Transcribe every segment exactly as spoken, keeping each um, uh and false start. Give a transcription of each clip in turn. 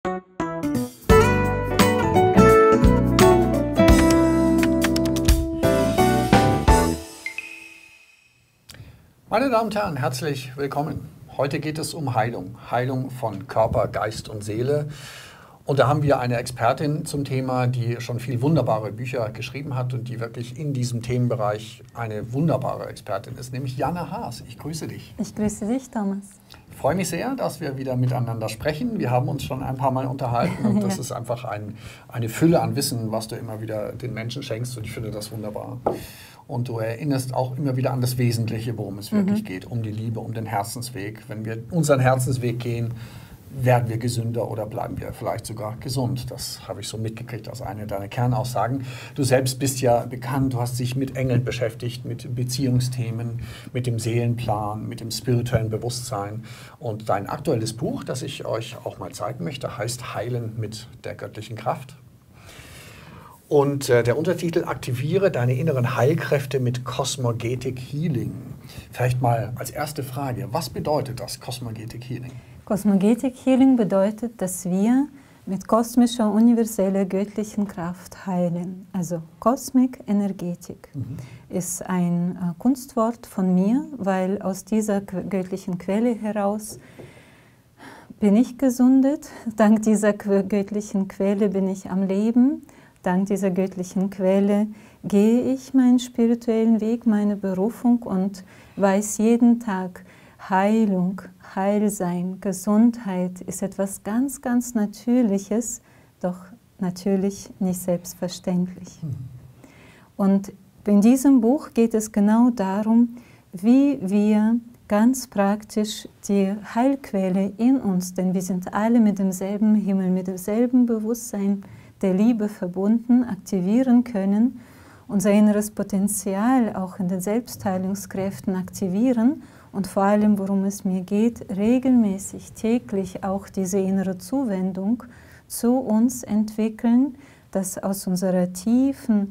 Meine Damen und Herren, herzlich willkommen. Heute geht es um Heilung. Heilung von Körper, Geist und Seele. Und da haben wir eine Expertin zum Thema, die schon viele wunderbare Bücher geschrieben hat und die wirklich in diesem Themenbereich eine wunderbare Expertin ist, nämlich Janne Haas. Ich grüße dich. Ich grüße dich, Thomas. Ich freue mich sehr, dass wir wieder miteinander sprechen. Wir haben uns schon ein paar Mal unterhalten und das ist einfach ein, eine Fülle an Wissen, was du immer wieder den Menschen schenkst und ich finde das wunderbar. Und du erinnerst auch immer wieder an das Wesentliche, worum es wirklich mhm. geht, um die Liebe, um den Herzensweg. Wenn wir unseren Herzensweg gehen, werden wir gesünder oder bleiben wir vielleicht sogar gesund. Das habe ich so mitgekriegt aus einer deiner Kernaussagen. Du selbst bist ja bekannt, du hast dich mit Engeln beschäftigt, mit Beziehungsthemen, mit dem Seelenplan, mit dem spirituellen Bewusstsein. Und dein aktuelles Buch, das ich euch auch mal zeigen möchte, heißt Heilen mit der göttlichen Kraft. Und äh, der Untertitel: Aktiviere deine inneren Heilkräfte mit Cosmogetic Healing. Vielleicht mal als erste Frage, was bedeutet das, Cosmogetic Healing? Cosmogetic Healing bedeutet, dass wir mit kosmischer, universeller, göttlichen Kraft heilen. Also Kosmik, Energetik mhm. ist ein äh, Kunstwort von mir, weil aus dieser göttlichen Quelle heraus bin ich gesundet. Dank dieser göttlichen Quelle bin ich am Leben. Dank dieser göttlichen Quelle gehe ich meinen spirituellen Weg, meine Berufung und weiß jeden Tag, Heilung, Heilsein, Gesundheit ist etwas ganz, ganz Natürliches, doch natürlich nicht selbstverständlich. Mhm. Und in diesem Buch geht es genau darum, wie wir ganz praktisch die Heilquelle in uns, denn wir sind alle mit demselben Himmel, mit demselben Bewusstsein der Liebe verbunden, aktivieren können, unser inneres Potenzial auch in den Selbstheilungskräften aktivieren und vor allem, worum es mir geht, regelmäßig, täglich auch diese innere Zuwendung zu uns entwickeln, dass aus unserer tiefen,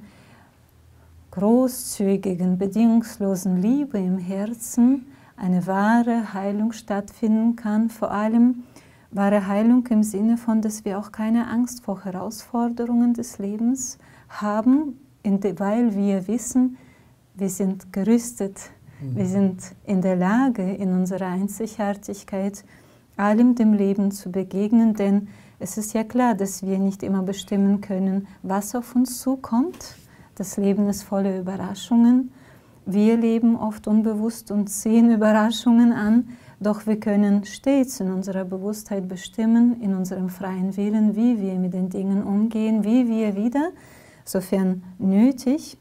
großzügigen, bedingungslosen Liebe im Herzen eine wahre Heilung stattfinden kann, vor allem wahre Heilung im Sinne von, dass wir auch keine Angst vor Herausforderungen des Lebens haben, weil wir wissen, wir sind gerüstet, mhm. wir sind in der Lage, in unserer Einzigartigkeit allem dem Leben zu begegnen, denn es ist ja klar, dass wir nicht immer bestimmen können, was auf uns zukommt. Das Leben ist voller Überraschungen. Wir leben oft unbewusst und sehen Überraschungen an, doch wir können stets in unserer Bewusstheit bestimmen, in unserem freien Willen, wie wir mit den Dingen umgehen, wie wir wieder, sofern nötig,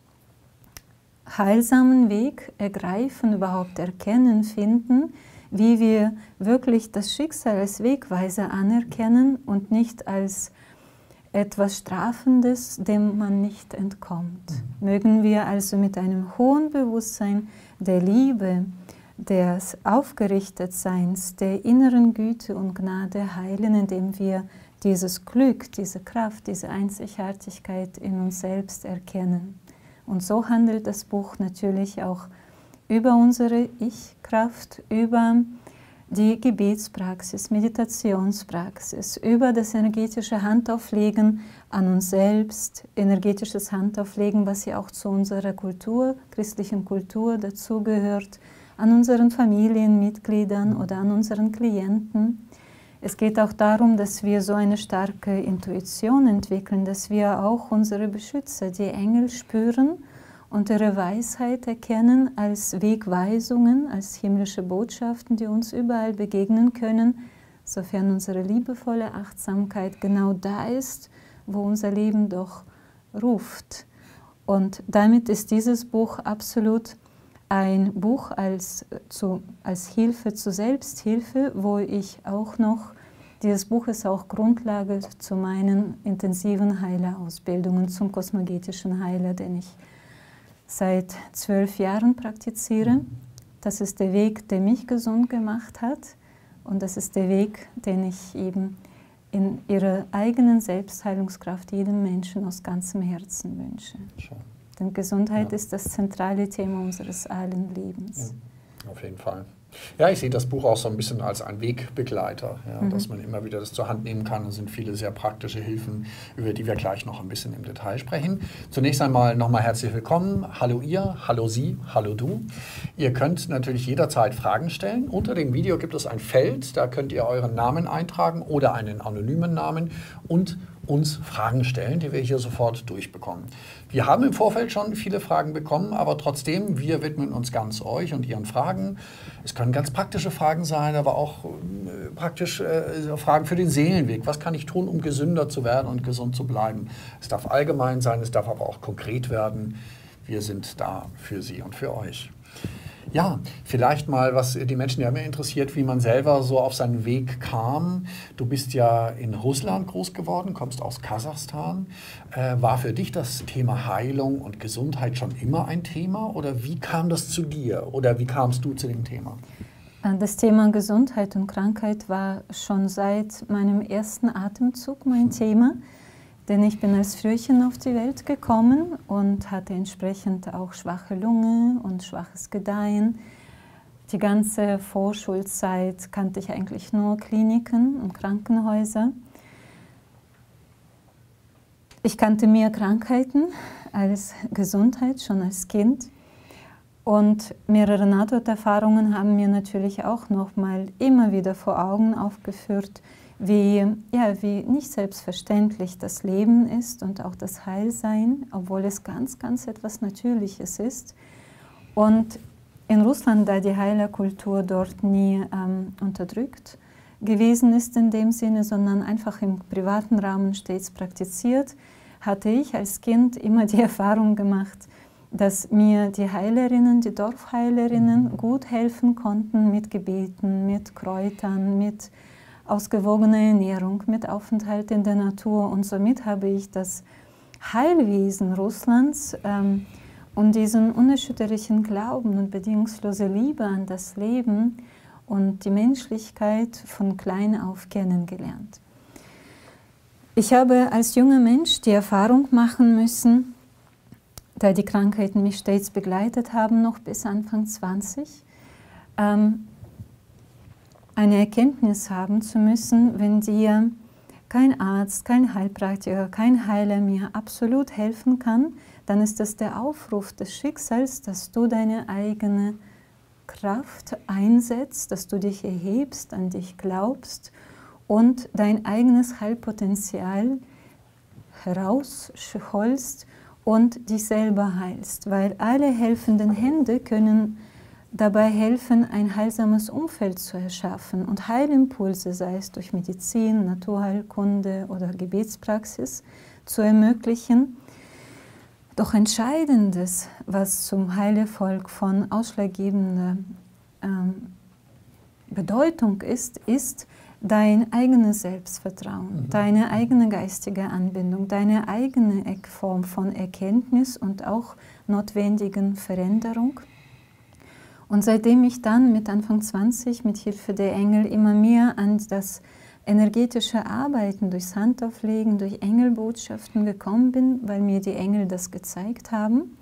heilsamen Weg ergreifen, überhaupt erkennen, finden, wie wir wirklich das Schicksal als Wegweiser anerkennen und nicht als etwas Strafendes, dem man nicht entkommt. Mögen wir also mit einem hohen Bewusstsein der Liebe, des Aufgerichtetseins, der inneren Güte und Gnade heilen, indem wir dieses Glück, diese Kraft, diese Einzigartigkeit in uns selbst erkennen. Und so handelt das Buch natürlich auch über unsere Ich-Kraft, über die Gebetspraxis, Meditationspraxis, über das energetische Handauflegen an uns selbst, energetisches Handauflegen, was ja auch zu unserer Kultur, christlichen Kultur dazugehört, an unseren Familienmitgliedern oder an unseren Klienten. Es geht auch darum, dass wir so eine starke Intuition entwickeln, dass wir auch unsere Beschützer, die Engel, spüren und ihre Weisheit erkennen als Wegweisungen, als himmlische Botschaften, die uns überall begegnen können, sofern unsere liebevolle Achtsamkeit genau da ist, wo unser Leben doch ruft. Und damit ist dieses Buch absolut ein Buch als, zu, als Hilfe zur Selbsthilfe, wo ich auch noch, dieses Buch ist auch Grundlage zu meinen intensiven Heilerausbildungen zum kosmogetischen Heiler, den ich seit zwölf Jahren praktiziere. Das ist der Weg, der mich gesund gemacht hat und das ist der Weg, den ich eben in ihrer eigenen Selbstheilungskraft jedem Menschen aus ganzem Herzen wünsche. Schön. Denn Gesundheit ja. ist das zentrale Thema unseres allen Lebens. Ja, auf jeden Fall. Ja, ich sehe das Buch auch so ein bisschen als ein Wegbegleiter, ja, Mhm. dass man immer wieder das zur Hand nehmen kann. Es sind viele sehr praktische Hilfen, über die wir gleich noch ein bisschen im Detail sprechen. Zunächst einmal nochmal herzlich willkommen. Hallo ihr, hallo Sie, hallo du. Ihr könnt natürlich jederzeit Fragen stellen. Unter dem Video gibt es ein Feld, da könnt ihr euren Namen eintragen oder einen anonymen Namen und uns Fragen stellen, die wir hier sofort durchbekommen. Wir haben im Vorfeld schon viele Fragen bekommen, aber trotzdem, wir widmen uns ganz euch und Ihren Fragen. Es können ganz praktische Fragen sein, aber auch äh, praktisch äh, Fragen für den Seelenweg. Was kann ich tun, um gesünder zu werden und gesund zu bleiben? Es darf allgemein sein, es darf aber auch konkret werden. Wir sind da für Sie und für euch. Ja, vielleicht mal, was die Menschen ja immer interessiert, wie man selber so auf seinen Weg kam. Du bist ja in Russland groß geworden, kommst aus Kasachstan. Äh, war für dich das Thema Heilung und Gesundheit schon immer ein Thema oder wie kam das zu dir oder wie kamst du zu dem Thema? Das Thema Gesundheit und Krankheit war schon seit meinem ersten Atemzug mein Thema. Denn ich bin als Frühchen auf die Welt gekommen und hatte entsprechend auch schwache Lunge und schwaches Gedeihen. Die ganze Vorschulzeit kannte ich eigentlich nur Kliniken und Krankenhäuser. Ich kannte mehr Krankheiten als Gesundheit, schon als Kind. Und mehrere Nahtoderfahrungen haben mir natürlich auch nochmal immer wieder vor Augen aufgeführt, wie, ja, wie nicht selbstverständlich das Leben ist und auch das Heilsein, obwohl es ganz, ganz etwas Natürliches ist. Und in Russland, da die Heilerkultur dort nie ähm, unterdrückt gewesen ist in dem Sinne, sondern einfach im privaten Rahmen stets praktiziert, hatte ich als Kind immer die Erfahrung gemacht, dass mir die Heilerinnen, die Dorfheilerinnen gut helfen konnten mit Gebeten, mit Kräutern, mit ausgewogener Ernährung, mit Aufenthalt in der Natur. Und somit habe ich das Heilwesen Russlands ähm, und diesen unerschütterlichen Glauben und bedingungslose Liebe an das Leben und die Menschlichkeit von klein auf kennengelernt. Ich habe als junger Mensch die Erfahrung machen müssen, da die Krankheiten mich stets begleitet haben, noch bis Anfang zwanzig, ähm, eine Erkenntnis haben zu müssen, wenn dir kein Arzt, kein Heilpraktiker, kein Heiler mir absolut helfen kann, dann ist das der Aufruf des Schicksals, dass du deine eigene Kraft einsetzt, dass du dich erhebst, an dich glaubst und dein eigenes Heilpotenzial herausholst und dich selber heilst, weil alle helfenden Hände können dabei helfen, ein heilsames Umfeld zu erschaffen und Heilimpulse, sei es durch Medizin, Naturheilkunde oder Gebetspraxis, zu ermöglichen. Doch Entscheidendes, was zum Heilerfolg von ausschlaggebender ähm, Bedeutung ist, ist dein eigenes Selbstvertrauen, mhm. deine eigene geistige Anbindung, deine eigene Form von Erkenntnis und auch notwendigen Veränderung. Und seitdem ich dann mit Anfang zwanzig mit Hilfe der Engel immer mehr an das energetische Arbeiten durchs Handauflegen, durch Engelbotschaften gekommen bin, weil mir die Engel das gezeigt haben,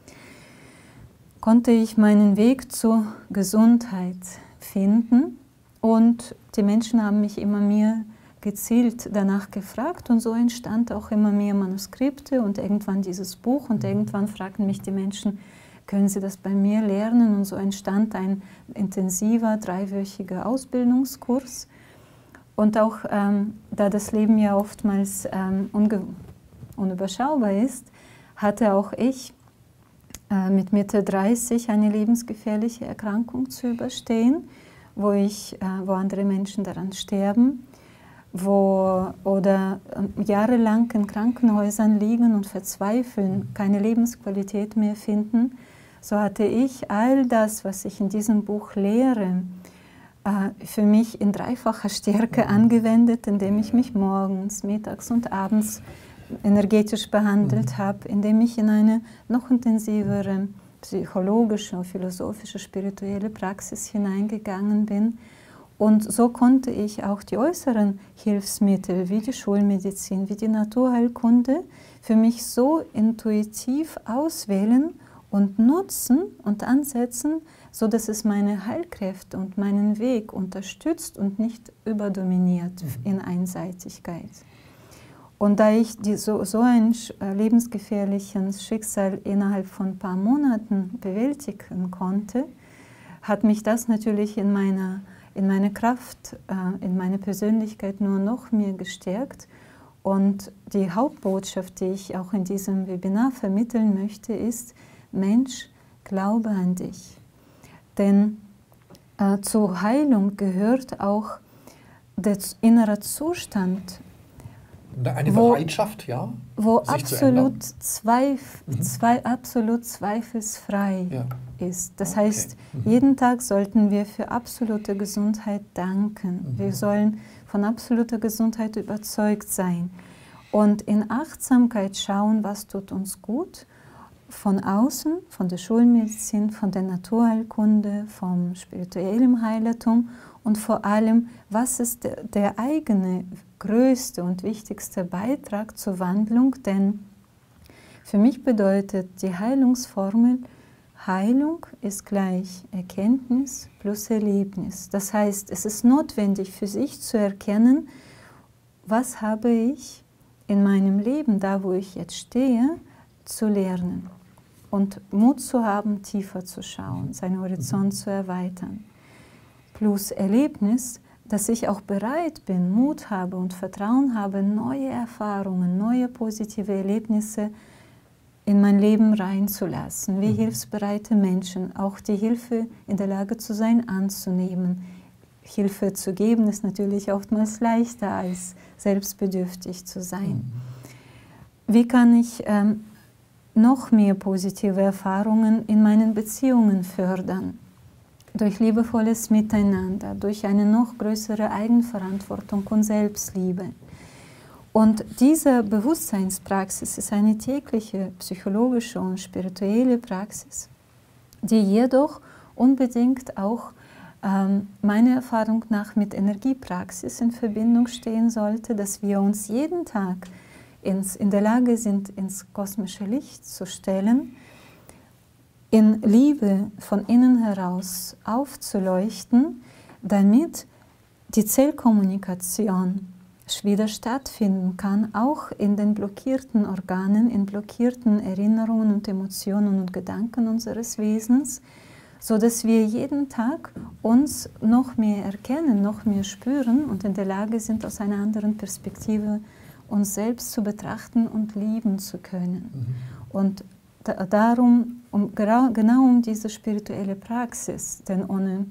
konnte ich meinen Weg zur Gesundheit finden. Und die Menschen haben mich immer mehr gezielt danach gefragt und so entstand auch immer mehr Manuskripte und irgendwann dieses Buch und irgendwann fragten mich die Menschen, können Sie das bei mir lernen? Und so entstand ein intensiver, dreiwöchiger Ausbildungskurs. Und auch, ähm, da das Leben ja oftmals ähm, unüberschaubar ist, hatte auch ich äh, mit Mitte dreißig eine lebensgefährliche Erkrankung zu überstehen, wo, ich, äh, wo andere Menschen daran sterben, wo oder äh, jahrelang in Krankenhäusern liegen und verzweifeln, keine Lebensqualität mehr finden. So hatte ich all das, was ich in diesem Buch lehre, für mich in dreifacher Stärke angewendet, indem ich mich morgens, mittags und abends energetisch behandelt habe, indem ich in eine noch intensivere psychologische, philosophische, spirituelle Praxis hineingegangen bin. Und so konnte ich auch die äußeren Hilfsmittel wie die Schulmedizin, wie die Naturheilkunde für mich so intuitiv auswählen und nutzen und ansetzen, so dass es meine Heilkräfte und meinen Weg unterstützt und nicht überdominiert in Einseitigkeit. Und da ich die, so, so ein lebensgefährliches Schicksal innerhalb von ein paar Monaten bewältigen konnte, hat mich das natürlich in meiner, in meiner Kraft, äh, in meiner Persönlichkeit nur noch mehr gestärkt. Und die Hauptbotschaft, die ich auch in diesem Webinar vermitteln möchte, ist: Mensch, glaube an dich. Denn äh, zur Heilung gehört auch der innere Zustand, eine wo, Bereitschaft, ja, wo sich absolut, zweif mhm. zwei, absolut zweifelsfrei ja. ist. Das okay. heißt, mhm. jeden Tag sollten wir für absolute Gesundheit danken. Mhm. Wir sollen von absoluter Gesundheit überzeugt sein und in Achtsamkeit schauen, was tut uns gut, von außen, von der Schulmedizin, von der Naturheilkunde, vom spirituellen Heilertum und vor allem, was ist der, der eigene größte und wichtigste Beitrag zur Wandlung, denn für mich bedeutet die Heilungsformel, Heilung ist gleich Erkenntnis plus Erlebnis. Das heißt, es ist notwendig für sich zu erkennen, was habe ich in meinem Leben, da wo ich jetzt stehe, zu lernen und Mut zu haben, tiefer zu schauen, seinen Horizont zu erweitern. Plus Erlebnis, dass ich auch bereit bin, Mut habe und Vertrauen habe, neue Erfahrungen, neue positive Erlebnisse in mein Leben reinzulassen, wie mhm. hilfsbereite Menschen, auch die Hilfe in der Lage zu sein, anzunehmen. Hilfe zu geben ist natürlich oftmals leichter, als selbstbedürftig zu sein. Mhm. Wie kann ich ähm, noch mehr positive Erfahrungen in meinen Beziehungen fördern? Durch liebevolles Miteinander, durch eine noch größere Eigenverantwortung und Selbstliebe. Und diese Bewusstseinspraxis ist eine tägliche psychologische und spirituelle Praxis, die jedoch unbedingt auch ähm, meiner Erfahrung nach mit Energiepraxis in Verbindung stehen sollte, dass wir uns jeden Tag ins, in der Lage sind, ins kosmische Licht zu stellen, in Liebe von innen heraus aufzuleuchten, damit die Zellkommunikation wieder stattfinden kann, auch in den blockierten Organen, in blockierten Erinnerungen und Emotionen und Gedanken unseres Wesens, sodass wir jeden Tag uns noch mehr erkennen, noch mehr spüren und in der Lage sind, aus einer anderen Perspektive uns selbst zu betrachten und lieben zu können. Mhm. Und da, darum, um, genau um diese spirituelle Praxis, denn ohne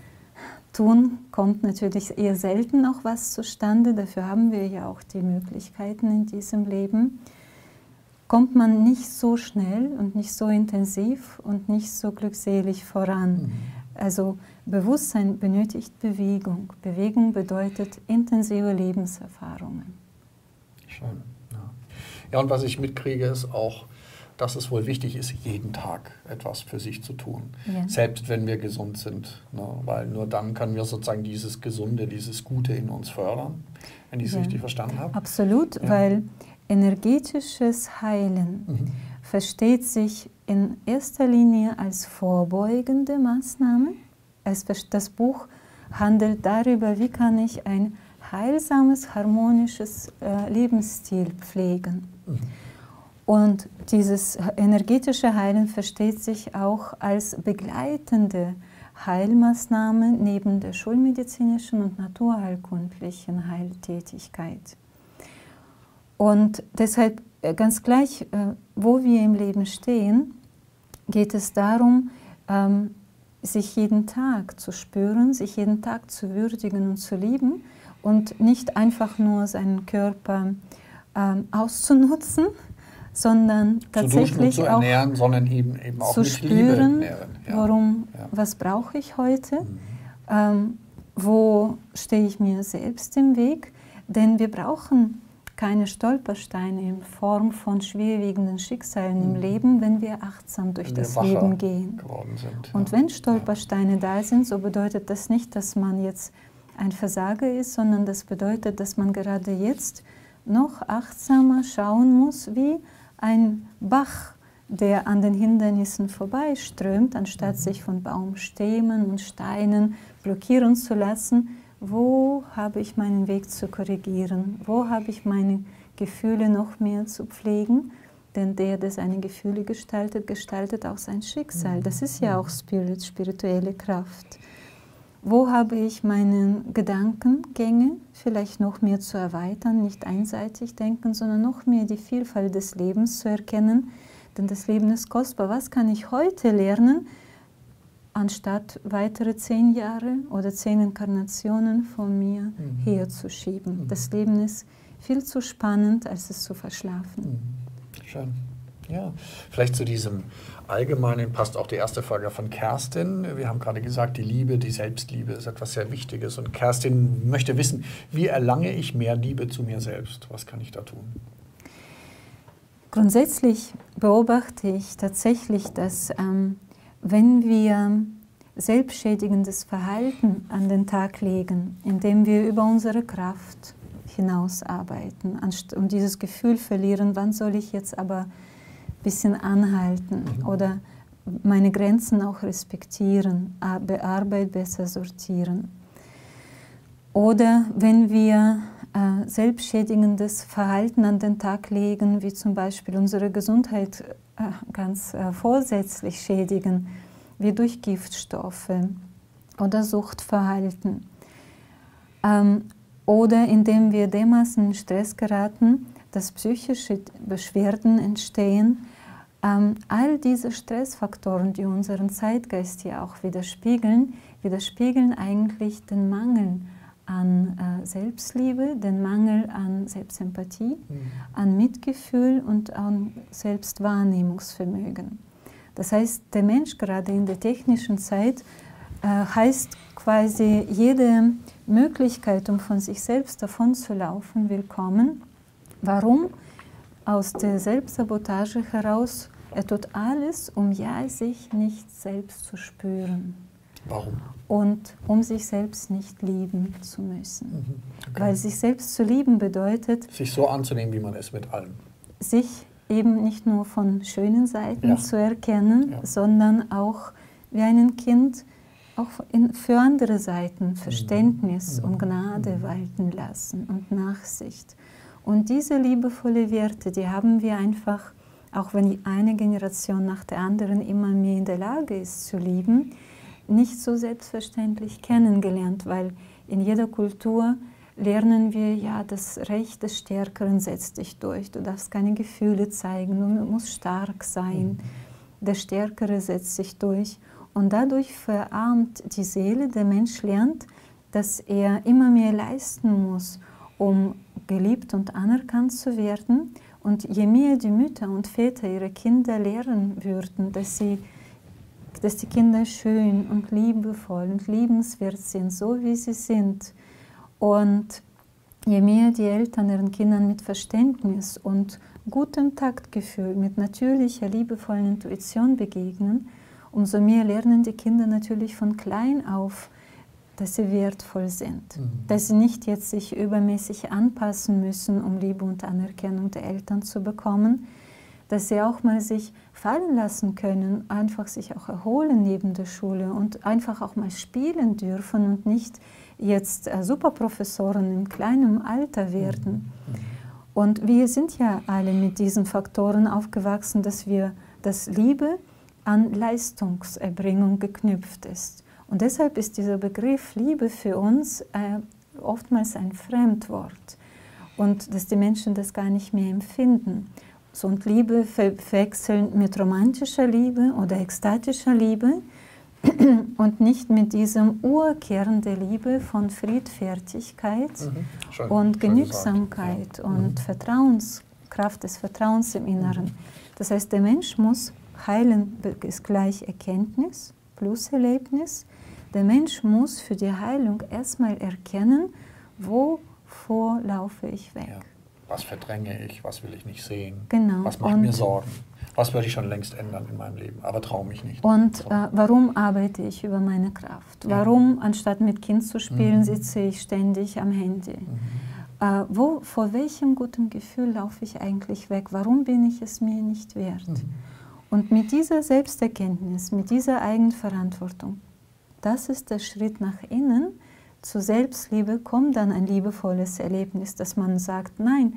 Tun kommt natürlich eher selten noch was zustande, dafür haben wir ja auch die Möglichkeiten in diesem Leben, kommt man nicht so schnell und nicht so intensiv und nicht so glückselig voran. Mhm. Also Bewusstsein benötigt Bewegung. Bewegung bedeutet intensive Lebenserfahrungen. Schön. Ja, ja, und was ich mitkriege, ist auch, dass es wohl wichtig ist, jeden Tag etwas für sich zu tun, ja. Selbst wenn wir gesund sind, ne? Weil nur dann können wir sozusagen dieses Gesunde, dieses Gute in uns fördern, wenn ich es ja. richtig verstanden habe. Absolut, ja. Weil energetisches Heilen mhm. versteht sich in erster Linie als vorbeugende Maßnahme. Das Buch handelt darüber, wie kann ich ein heilsames, harmonisches äh, Lebensstil pflegen. Mhm. Und dieses energetische Heilen versteht sich auch als begleitende Heilmaßnahme neben der schulmedizinischen und naturheilkundlichen Heiltätigkeit. Und deshalb ganz gleich, wo wir im Leben stehen, geht es darum, sich jeden Tag zu spüren, sich jeden Tag zu würdigen und zu lieben und nicht einfach nur seinen Körper auszunutzen, sondern tatsächlich zu auch ernähren, sondern eben, eben auch zu mit spüren, Liebe ja. warum, ja. was brauche ich heute, mhm. ähm, wo stehe ich mir selbst im Weg, denn wir brauchen keine Stolpersteine in Form von schwerwiegenden Schicksalen mhm. im Leben, wenn wir achtsam durch wenn das wir Leben gehen. Sind, Und ja. wenn Stolpersteine ja. da sind, so bedeutet das nicht, dass man jetzt ein Versager ist, sondern das bedeutet, dass man gerade jetzt noch achtsamer schauen muss, wie ein Bach der an den Hindernissen vorbeiströmt, anstatt sich von Baumstämmen und Steinen blockieren zu lassen, wo habe ich meinen Weg zu korrigieren? Wo habe ich meine Gefühle noch mehr zu pflegen? Denn der, der seine Gefühle gestaltet, gestaltet auch sein Schicksal. Das ist ja auch Spirit, spirituelle Kraft. Wo habe ich meine Gedankengänge vielleicht noch mehr zu erweitern, nicht einseitig denken, sondern noch mehr die Vielfalt des Lebens zu erkennen? Denn das Leben ist kostbar. Was kann ich heute lernen, anstatt weitere zehn Jahre oder zehn Inkarnationen von mir mhm. herzuschieben? Mhm. Das Leben ist viel zu spannend, als es zu verschlafen. Mhm. Schön. Ja, vielleicht zu diesem Allgemeinen passt auch die erste Frage von Kerstin. Wir haben gerade gesagt, die Liebe, die Selbstliebe ist etwas sehr Wichtiges. Und Kerstin möchte wissen, wie erlange ich mehr Liebe zu mir selbst? Was kann ich da tun? Grundsätzlich beobachte ich tatsächlich, dass ähm, wenn wir selbstschädigendes Verhalten an den Tag legen, indem wir über unsere Kraft hinausarbeiten und dieses Gefühl verlieren, wann soll ich jetzt aber ein bisschen anhalten oder meine Grenzen auch respektieren, Arbeit besser sortieren. Oder wenn wir äh, selbstschädigendes Verhalten an den Tag legen, wie zum Beispiel unsere Gesundheit äh, ganz äh, vorsätzlich schädigen, wie durch Giftstoffe oder Suchtverhalten. Ähm, oder indem wir dermaßen in Stress geraten, dass psychische Beschwerden entstehen. Ähm, all diese Stressfaktoren, die unseren Zeitgeist ja auch widerspiegeln, widerspiegeln eigentlich den Mangel an äh, Selbstliebe, den Mangel an Selbstempathie, mhm. an Mitgefühl und an Selbstwahrnehmungsvermögen. Das heißt, der Mensch gerade in der technischen Zeit äh, heißt quasi jede Möglichkeit, um von sich selbst davonzulaufen, willkommen. Warum? Aus der Selbstsabotage heraus, er tut alles, um ja sich nicht selbst zu spüren. Warum? Und um sich selbst nicht lieben zu müssen. Mhm. Okay. Weil sich selbst zu lieben bedeutet, sich so anzunehmen, wie man ist mit allem. Sich eben nicht nur von schönen Seiten ja. zu erkennen, ja. sondern auch wie ein Kind auch in, für andere Seiten Verständnis mhm. und Gnade mhm. walten lassen und Nachsicht. Und diese liebevolle Werte, die haben wir einfach, auch wenn eine Generation nach der anderen immer mehr in der Lage ist zu lieben, nicht so selbstverständlich kennengelernt, weil in jeder Kultur lernen wir, ja, das Recht des Stärkeren setzt dich durch, du darfst keine Gefühle zeigen, du musst stark sein, der Stärkere setzt sich durch. Und dadurch verarmt die Seele, der Mensch lernt, dass er immer mehr leisten muss, um geliebt und anerkannt zu werden. Und je mehr die Mütter und Väter ihre Kinder lehren würden, dass, sie, dass die Kinder schön und liebevoll und liebenswert sind, so wie sie sind, und je mehr die Eltern ihren Kindern mit Verständnis und gutem Taktgefühl, mit natürlicher, liebevollen Intuition begegnen, umso mehr lernen die Kinder natürlich von klein auf, dass sie wertvoll sind. Mhm. Dass sie nicht jetzt sich übermäßig anpassen müssen, um Liebe und Anerkennung der Eltern zu bekommen. Dass sie auch mal sich fallen lassen können, einfach sich auch erholen neben der Schule und einfach auch mal spielen dürfen und nicht jetzt äh, Superprofessoren im kleinen Alter werden. Mhm. Und wir sind ja alle mit diesen Faktoren aufgewachsen, dass wir, dass Liebe an Leistungserbringung geknüpft ist. Und deshalb ist dieser Begriff Liebe für uns äh, oftmals ein Fremdwort und dass die Menschen das gar nicht mehr empfinden. So, und Liebe ver verwechseln mit romantischer Liebe oder ekstatischer Liebe und nicht mit diesem Urkern der Liebe von Friedfertigkeit mhm. Schön, und Genügsamkeit ja. und mhm. Vertrauens, Kraft des Vertrauens im Inneren. Mhm. Das heißt, der Mensch muss heilen, ist gleich Erkenntnis plus Erlebnis. Der Mensch muss für die Heilung erstmal erkennen, wovor laufe ich weg. Ja. Was verdränge ich, was will ich nicht sehen, genau. was macht und mir Sorgen, was würde ich schon längst ändern in meinem Leben, aber traue mich nicht. Und so. äh, warum arbeite ich über meine Kraft? Ja. Warum, anstatt mit Kind zu spielen, mhm. sitze ich ständig am Handy? Mhm. Äh, wo, vor welchem guten Gefühl laufe ich eigentlich weg? Warum bin ich es mir nicht wert? Mhm. Und mit dieser Selbsterkenntnis, mit dieser Eigenverantwortung, das ist der Schritt nach innen. Zur Selbstliebe kommt dann ein liebevolles Erlebnis, dass man sagt, nein,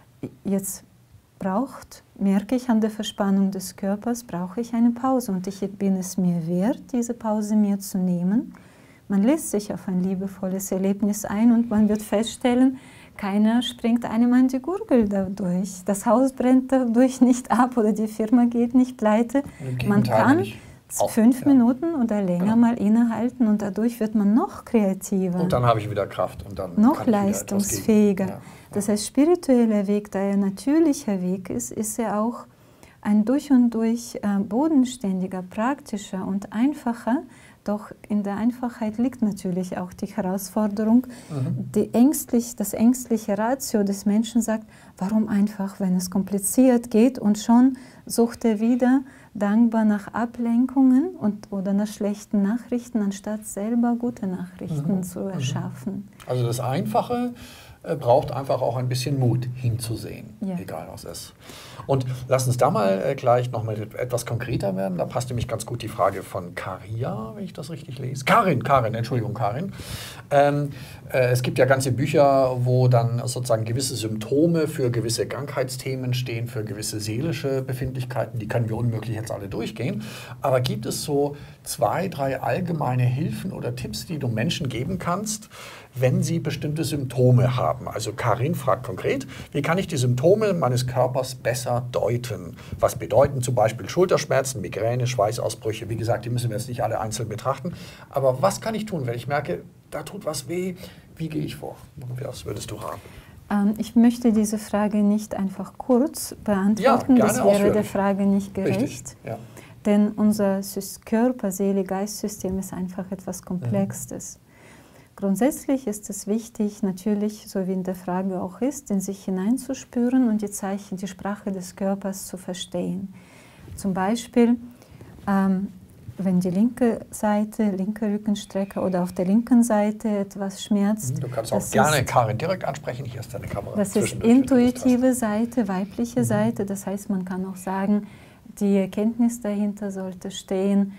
jetzt braucht, merke ich an der Verspannung des Körpers, brauche ich eine Pause und ich bin es mir wert, diese Pause mir zu nehmen. Man lässt sich auf ein liebevolles Erlebnis ein und man wird feststellen, keiner springt einem an die Gurgel dadurch. Das Haus brennt dadurch nicht ab oder die Firma geht nicht pleite. Man kann auch, fünf ja. Minuten oder länger genau. mal innehalten und dadurch wird man noch kreativer. Und dann habe ich wieder Kraft und dann noch leistungsfähiger. Ja. Das heißt, spiritueller Weg, da er natürlicher Weg ist, ist er auch ein durch und durch äh, bodenständiger, praktischer und einfacher. Doch in der Einfachheit liegt natürlich auch die Herausforderung. Mhm. Die ängstlich, das ängstliche Ratio des Menschen sagt, warum einfach, wenn es kompliziert geht, und schon sucht er wieder dankbar nach Ablenkungen und, oder nach schlechten Nachrichten, anstatt selber gute Nachrichten mhm. zu erschaffen. Also das Einfache braucht einfach auch ein bisschen Mut hinzusehen, ja. egal was ist. Und lass uns da mal äh, gleich noch mal etwas konkreter werden. Da passt nämlich ganz gut die Frage von Karia, wenn ich das richtig lese. Karin, Karin, Entschuldigung, Karin. Ähm, äh, es gibt ja ganze Bücher, wo dann sozusagen gewisse Symptome für gewisse Krankheitsthemen stehen, für gewisse seelische Befindlichkeiten. Die können wir unmöglich jetzt alle durchgehen. Aber gibt es so zwei, drei allgemeine Hilfen oder Tipps, die du Menschen geben kannst, wenn sie bestimmte Symptome haben? Also Karin fragt konkret, wie kann ich die Symptome meines Körpers besser deuten? Was bedeuten zum Beispiel Schulterschmerzen, Migräne, Schweißausbrüche? Wie gesagt, die müssen wir jetzt nicht alle einzeln betrachten. Aber was kann ich tun, wenn ich merke, da tut was weh? Wie gehe ich vor? Was würdest du raten? Ähm, ich möchte diese Frage nicht einfach kurz beantworten. Ja, das wäre ausführlich. Der Frage nicht gerecht. Richtig, ja. Denn unser Körper-, Seele-, Geist-System ist einfach etwas Komplexes. Mhm. Grundsätzlich ist es wichtig, natürlich, so wie in der Frage auch ist, in sich hineinzuspüren und die Zeichen, die Sprache des Körpers zu verstehen. Zum Beispiel, ähm, wenn die linke Seite, linke Rückenstrecke oder auf der linken Seite etwas schmerzt. Du kannst auch gerne Karin direkt ansprechen, hier ist deine Kamera. Das ist intuitive Seite, weibliche mhm. Seite, das heißt, man kann auch sagen, die Erkenntnis dahinter sollte stehen,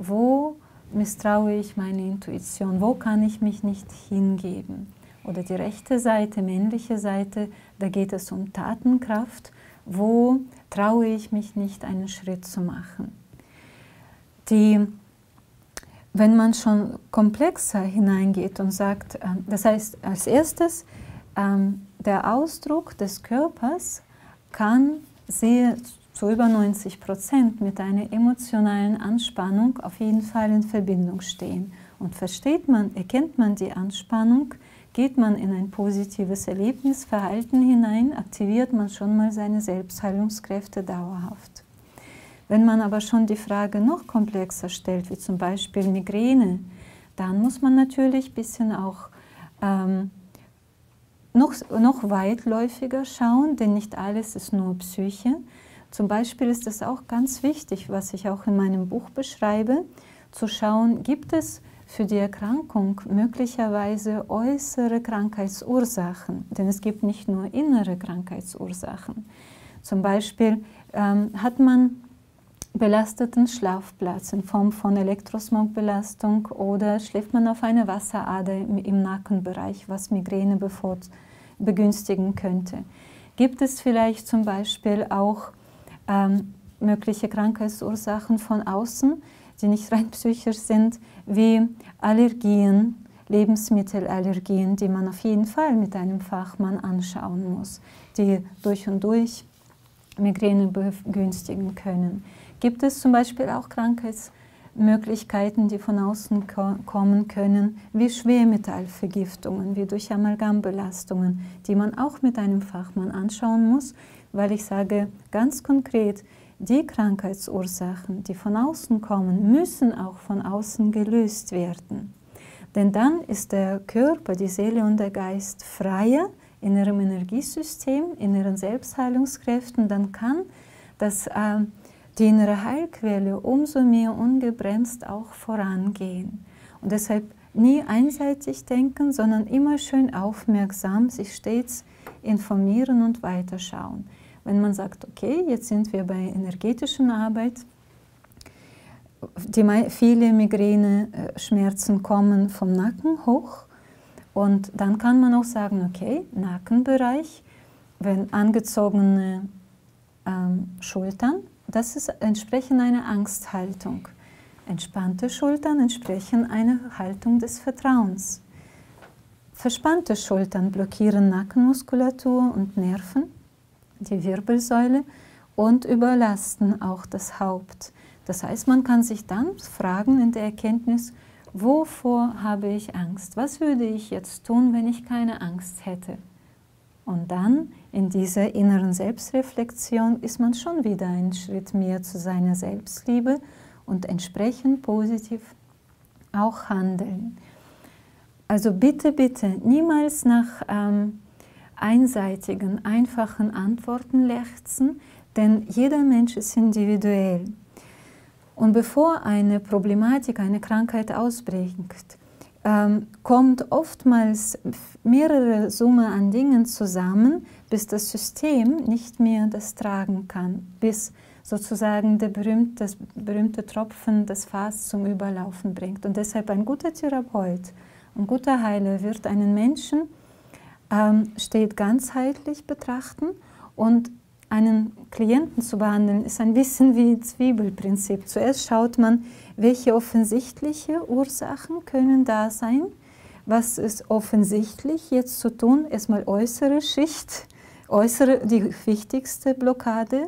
wo misstraue ich meine Intuition, wo kann ich mich nicht hingeben? Oder die rechte Seite, männliche Seite, da geht es um Tatenkraft, wo traue ich mich nicht, einen Schritt zu machen? Die, wenn man schon komplexer hineingeht und sagt, äh, das heißt als erstes, ähm, der Ausdruck des Körpers kann sehr zu über neunzig Prozent mit einer emotionalen Anspannung auf jeden Fall in Verbindung stehen. Und versteht man, erkennt man die Anspannung, geht man in ein positives Erlebnisverhalten hinein, aktiviert man schon mal seine Selbstheilungskräfte dauerhaft. Wenn man aber schon die Frage noch komplexer stellt, wie zum Beispiel Migräne, dann muss man natürlich ein bisschen auch ähm, noch, noch weitläufiger schauen, denn nicht alles ist nur Psyche. Zum Beispiel ist es auch ganz wichtig, was ich auch in meinem Buch beschreibe, zu schauen, gibt es für die Erkrankung möglicherweise äußere Krankheitsursachen, denn es gibt nicht nur innere Krankheitsursachen. Zum Beispiel ähm, hat man belasteten Schlafplatz in Form von Elektrosmogbelastung oder schläft man auf einer Wasserader im, im Nackenbereich, was Migräne begünstigen könnte. Gibt es vielleicht zum Beispiel auch ähm, mögliche Krankheitsursachen von außen, die nicht rein psychisch sind, wie Allergien, Lebensmittelallergien, die man auf jeden Fall mit einem Fachmann anschauen muss, die durch und durch Migräne begünstigen können. Gibt es zum Beispiel auch Krankheitsmöglichkeiten, die von außen ko kommen können, wie Schwermetallvergiftungen, wie durch Amalgambelastungen, die man auch mit einem Fachmann anschauen muss, weil ich sage ganz konkret, die Krankheitsursachen, die von außen kommen, müssen auch von außen gelöst werden. Denn dann ist der Körper, die Seele und der Geist freier in ihrem Energiesystem, in ihren Selbstheilungskräften, dann kann das, äh, die innere Heilquelle umso mehr ungebremst auch vorangehen. Und deshalb nie einseitig denken, sondern immer schön aufmerksam, sich stets informieren und weiterschauen. Wenn man sagt, okay, jetzt sind wir bei energetischen Arbeit, die, viele Migräne-Schmerzen kommen vom Nacken hoch. Und dann kann man auch sagen, okay, Nackenbereich, wenn angezogene ähm, Schultern, das ist entsprechend einer Angsthaltung. Entspannte Schultern entsprechen einer Haltung des Vertrauens. Verspannte Schultern blockieren Nackenmuskulatur und Nerven, die Wirbelsäule, und überlasten auch das Haupt. Das heißt, man kann sich dann fragen in der Erkenntnis, wovor habe ich Angst? Was würde ich jetzt tun, wenn ich keine Angst hätte? Und dann in dieser inneren Selbstreflexion ist man schon wieder einen Schritt mehr zu seiner Selbstliebe und entsprechend positiv auch handeln. Also bitte, bitte, niemals nach ähm, einseitigen, einfachen Antworten lechzen, denn jeder Mensch ist individuell. Und bevor eine Problematik, eine Krankheit ausbricht, ähm, kommt oftmals mehrere Summe an Dingen zusammen, bis das System nicht mehr das tragen kann, bis sozusagen der berühmte, das berühmte Tropfen das Fass zum Überlaufen bringt. Und deshalb ein guter Therapeut, ein guter Heiler wird einen Menschen ähm, steht ganzheitlich betrachten, und einen Klienten zu behandeln ist ein bisschen wie Zwiebelprinzip. Zuerst schaut man, welche offensichtliche Ursachen können da sein. Was ist offensichtlich jetzt zu tun? Erstmal äußere Schicht, äußere, die wichtigste Blockade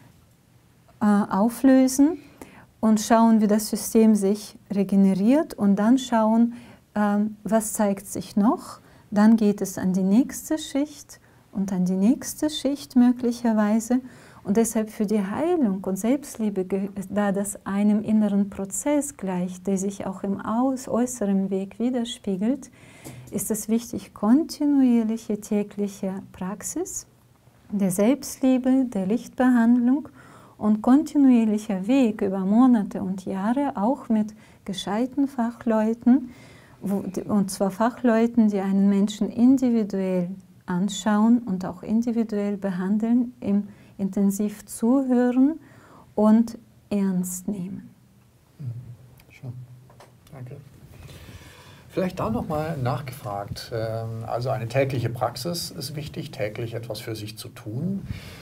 äh, auflösen und schauen, wie das System sich regeneriert, und dann schauen, äh, was zeigt sich noch. Dann geht es an die nächste Schicht und an die nächste Schicht möglicherweise. Und deshalb für die Heilung und Selbstliebe, da das einem inneren Prozess gleicht, der sich auch im äußeren Weg widerspiegelt, ist es wichtig, kontinuierliche tägliche Praxis der Selbstliebe, der Lichtbehandlung und kontinuierlicher Weg über Monate und Jahre, auch mit gescheiten Fachleuten, wo, und zwar Fachleuten, die einen Menschen individuell anschauen und auch individuell behandeln, im intensiv zuhören und ernst nehmen. Schön. Danke. Vielleicht da nochmal nachgefragt. Also eine tägliche Praxis ist wichtig, täglich etwas für sich zu tun.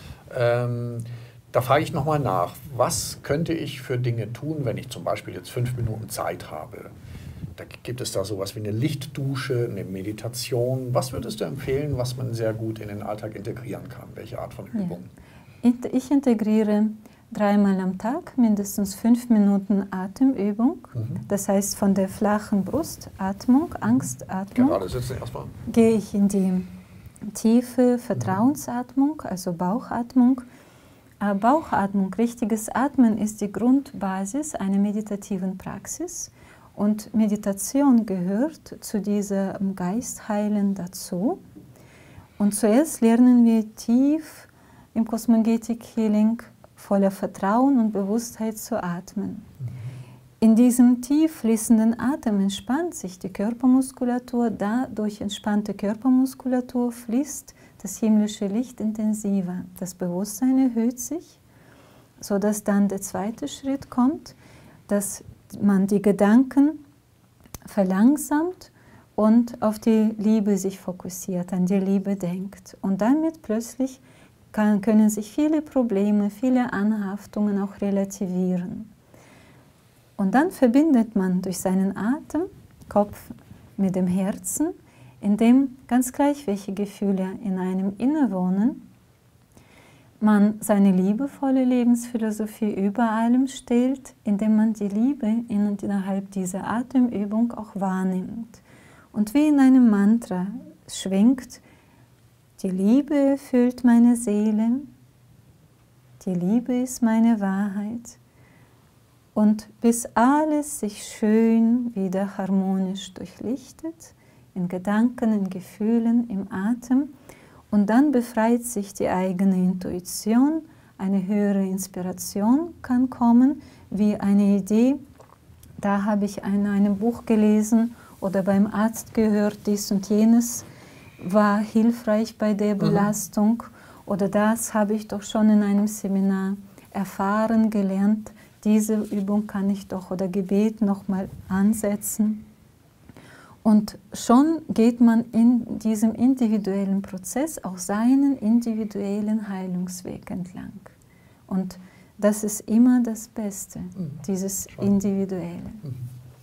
Da frage ich nochmal nach, was könnte ich für Dinge tun, wenn ich zum Beispiel jetzt fünf Minuten Zeit habe? Da gibt es da sowas wie eine Lichtdusche, eine Meditation. Was würdest du empfehlen, was man sehr gut in den Alltag integrieren kann? Welche Art von Übung? Ja. Ich integriere dreimal am Tag mindestens fünf Minuten Atemübung. Mhm. Das heißt, von der flachen Brustatmung, Angstatmung, gerade sitzen erstmal, gehe ich in die tiefe Vertrauensatmung, also Bauchatmung. Bauchatmung, richtiges Atmen ist die Grundbasis einer meditativen Praxis. Und Meditation gehört zu diesem Geistheilen dazu. Und zuerst lernen wir tief im Cosmogetic Healing voller Vertrauen und Bewusstheit zu atmen. In diesem tief fließenden Atem entspannt sich die Körpermuskulatur. Dadurch entspannte Körpermuskulatur fließt das himmlische Licht intensiver. Das Bewusstsein erhöht sich, sodass dann der zweite Schritt kommt, dass man die Gedanken verlangsamt und auf die Liebe sich fokussiert, an die Liebe denkt. Und damit plötzlich kann, können sich viele Probleme, viele Anhaftungen auch relativieren. Und dann verbindet man durch seinen Atem, Kopf mit dem Herzen, in dem ganz gleich welche Gefühle in einem innewohnen, man seine liebevolle Lebensphilosophie über allem stellt, indem man die Liebe innerhalb dieser Atemübung auch wahrnimmt. Und wie in einem Mantra schwingt, die Liebe erfüllt meine Seele, die Liebe ist meine Wahrheit. Und bis alles sich schön wieder harmonisch durchlichtet, in Gedanken, in Gefühlen, im Atem, und dann befreit sich die eigene Intuition, eine höhere Inspiration kann kommen, wie eine Idee. Da habe ich in einem Buch gelesen oder beim Arzt gehört, dies und jenes war hilfreich bei der Belastung. Mhm. Oder das habe ich doch schon in einem Seminar erfahren, gelernt. diese Übung kann ich doch oder Gebet nochmal ansetzen. Und schon geht man in diesem individuellen Prozess auch seinen individuellen Heilungsweg entlang. Und das ist immer das Beste, mhm. dieses schon. Individuelle. Mhm.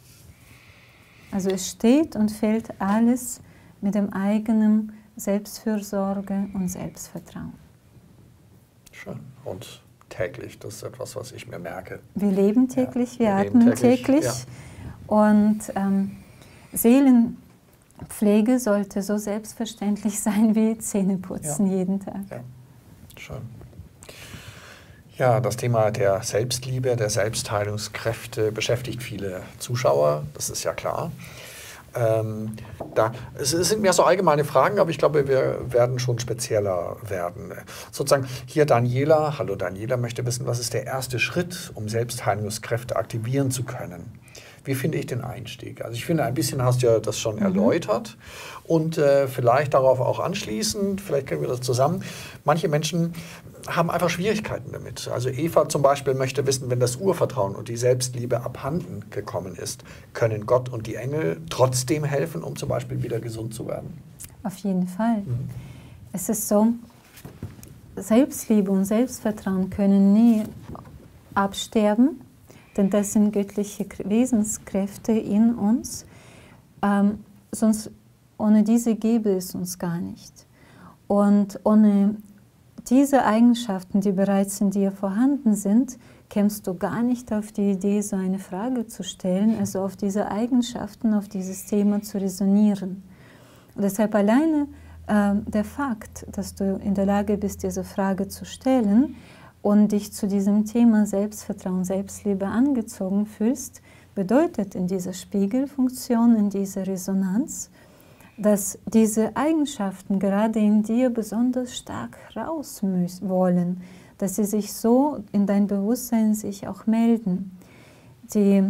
Also es steht und fällt alles mit dem eigenen Selbstfürsorge und Selbstvertrauen. Schön. Und täglich, das ist etwas, was ich mir merke. Wir leben täglich, ja, wir, wir atmen täglich. täglich. Ja. Und ähm, Seelenpflege sollte so selbstverständlich sein wie Zähneputzen ja. jeden Tag. Ja. Schön. Ja, das Thema der Selbstliebe, der Selbstheilungskräfte beschäftigt viele Zuschauer, das ist ja klar. Ähm, da, es sind mehr so allgemeine Fragen, aber ich glaube, wir werden schon spezieller werden. Sozusagen hier Daniela, hallo Daniela, möchte wissen, was ist der erste Schritt, um Selbstheilungskräfte aktivieren zu können? Wie finde ich den Einstieg? Also ich finde, ein bisschen hast du ja das schon mhm. erläutert und äh, vielleicht darauf auch anschließend, vielleicht kriegen wir das zusammen. Manche Menschen haben einfach Schwierigkeiten damit. Also Eva zum Beispiel möchte wissen, wenn das Urvertrauen und die Selbstliebe abhanden gekommen ist, können Gott und die Engel trotzdem helfen, um zum Beispiel wieder gesund zu werden? Auf jeden Fall. Mhm. Es ist so, Selbstliebe und Selbstvertrauen können nie absterben, denn das sind göttliche Wesenskräfte in uns. Ähm, sonst ohne diese gäbe es uns gar nicht. Und ohne diese Eigenschaften, die bereits in dir vorhanden sind, kämst du gar nicht auf die Idee, so eine Frage zu stellen, also auf diese Eigenschaften, auf dieses Thema zu resonieren. Und deshalb alleine äh, der Fakt, dass du in der Lage bist, diese Frage zu stellen und dich zu diesem Thema Selbstvertrauen, Selbstliebe angezogen fühlst, bedeutet in dieser Spiegelfunktion, in dieser Resonanz, dass diese Eigenschaften gerade in dir besonders stark raus wollen, dass sie sich so in dein Bewusstsein sich auch melden. Die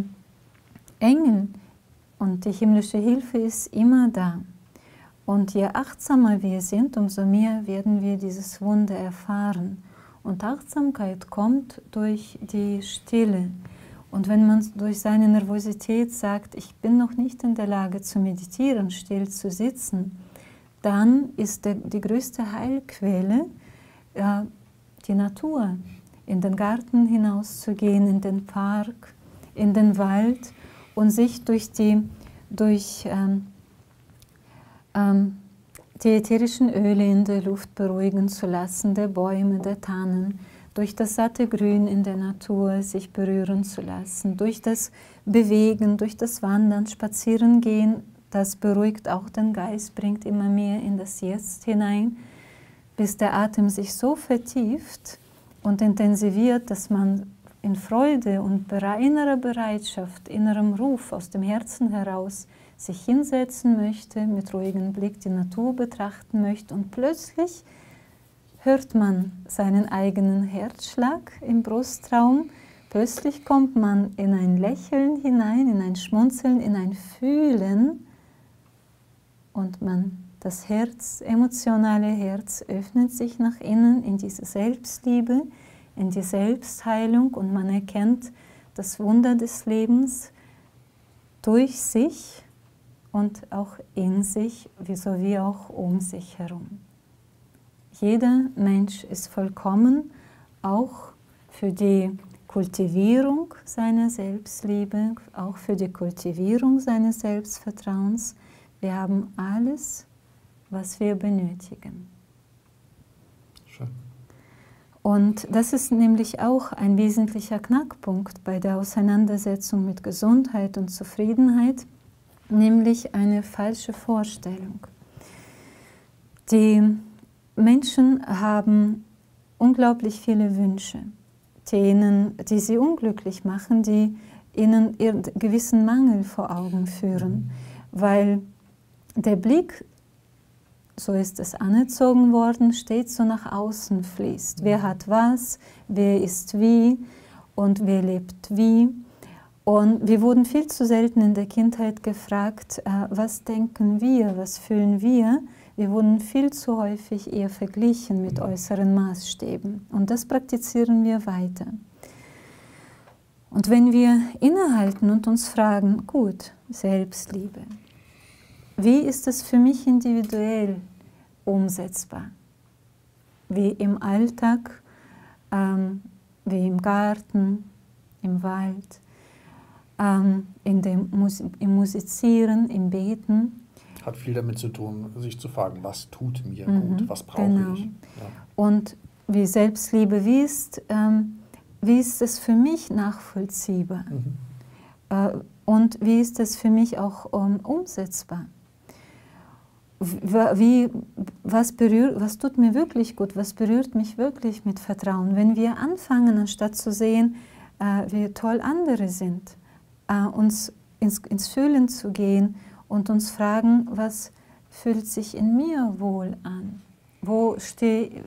Engel und die himmlische Hilfe ist immer da. Und je achtsamer wir sind, umso mehr werden wir dieses Wunder erfahren. Und Achtsamkeit kommt durch die Stille. Und wenn man durch seine Nervosität sagt, ich bin noch nicht in der Lage zu meditieren, still zu sitzen, dann ist der, die größte Heilquelle äh, die Natur. In den Garten hinauszugehen, in den Park, in den Wald und sich durch die, durch, ähm, ähm, die ätherischen Öle in der Luft beruhigen zu lassen, der Bäume, der Tannen, durch das satte Grün in der Natur sich berühren zu lassen, durch das Bewegen, durch das Wandern, Spazierengehen, das beruhigt auch den Geist, bringt immer mehr in das Jetzt hinein, bis der Atem sich so vertieft und intensiviert, dass man in Freude und innerer Bereitschaft, innerem Ruf aus dem Herzen heraus sich hinsetzen möchte, mit ruhigem Blick die Natur betrachten möchte und plötzlich hört man seinen eigenen Herzschlag im Brustraum. Plötzlich kommt man in ein Lächeln hinein, in ein Schmunzeln, in ein Fühlen und man, das Herz, emotionale Herz öffnet sich nach innen in diese Selbstliebe, in die Selbstheilung und man erkennt das Wunder des Lebens durch sich und auch in sich, sowie auch um sich herum. Jeder Mensch ist vollkommen, auch für die Kultivierung seiner Selbstliebe, auch für die Kultivierung seines Selbstvertrauens. Wir haben alles, was wir benötigen. Schön. Und das ist nämlich auch ein wesentlicher Knackpunkt bei der Auseinandersetzung mit Gesundheit und Zufriedenheit, nämlich eine falsche Vorstellung. Die Menschen haben unglaublich viele Wünsche, denen, die sie unglücklich machen, die ihnen ihren gewissen Mangel vor Augen führen, weil der Blick, so ist es anerzogen worden, stets so nach außen fließt. Wer hat was, wer ist wie und wer lebt wie. Und wir wurden viel zu selten in der Kindheit gefragt, äh, was denken wir, was fühlen wir. Wir wurden viel zu häufig eher verglichen mit äußeren Maßstäben. Und das praktizieren wir weiter. Und wenn wir innehalten und uns fragen, gut, Selbstliebe, wie ist es für mich individuell umsetzbar? Wie im Alltag, ähm, wie im Garten, im Wald, ähm, in dem Mus im Musizieren, im Beten. Hat viel damit zu tun, sich zu fragen, was tut mir Mhm, gut, was brauche genau. ich. Ja. Und wie Selbstliebe, wie ist, ähm, wie ist es für mich nachvollziehbar? Mhm. Äh, und wie ist es für mich auch um, umsetzbar? Wie, was, berührt, was tut mir wirklich gut, was berührt mich wirklich mit Vertrauen? Wenn wir anfangen, anstatt zu sehen, äh, wie toll andere sind, äh, uns ins, ins Fühlen zu gehen und uns fragen, was fühlt sich in mir wohl an? Wo stehe,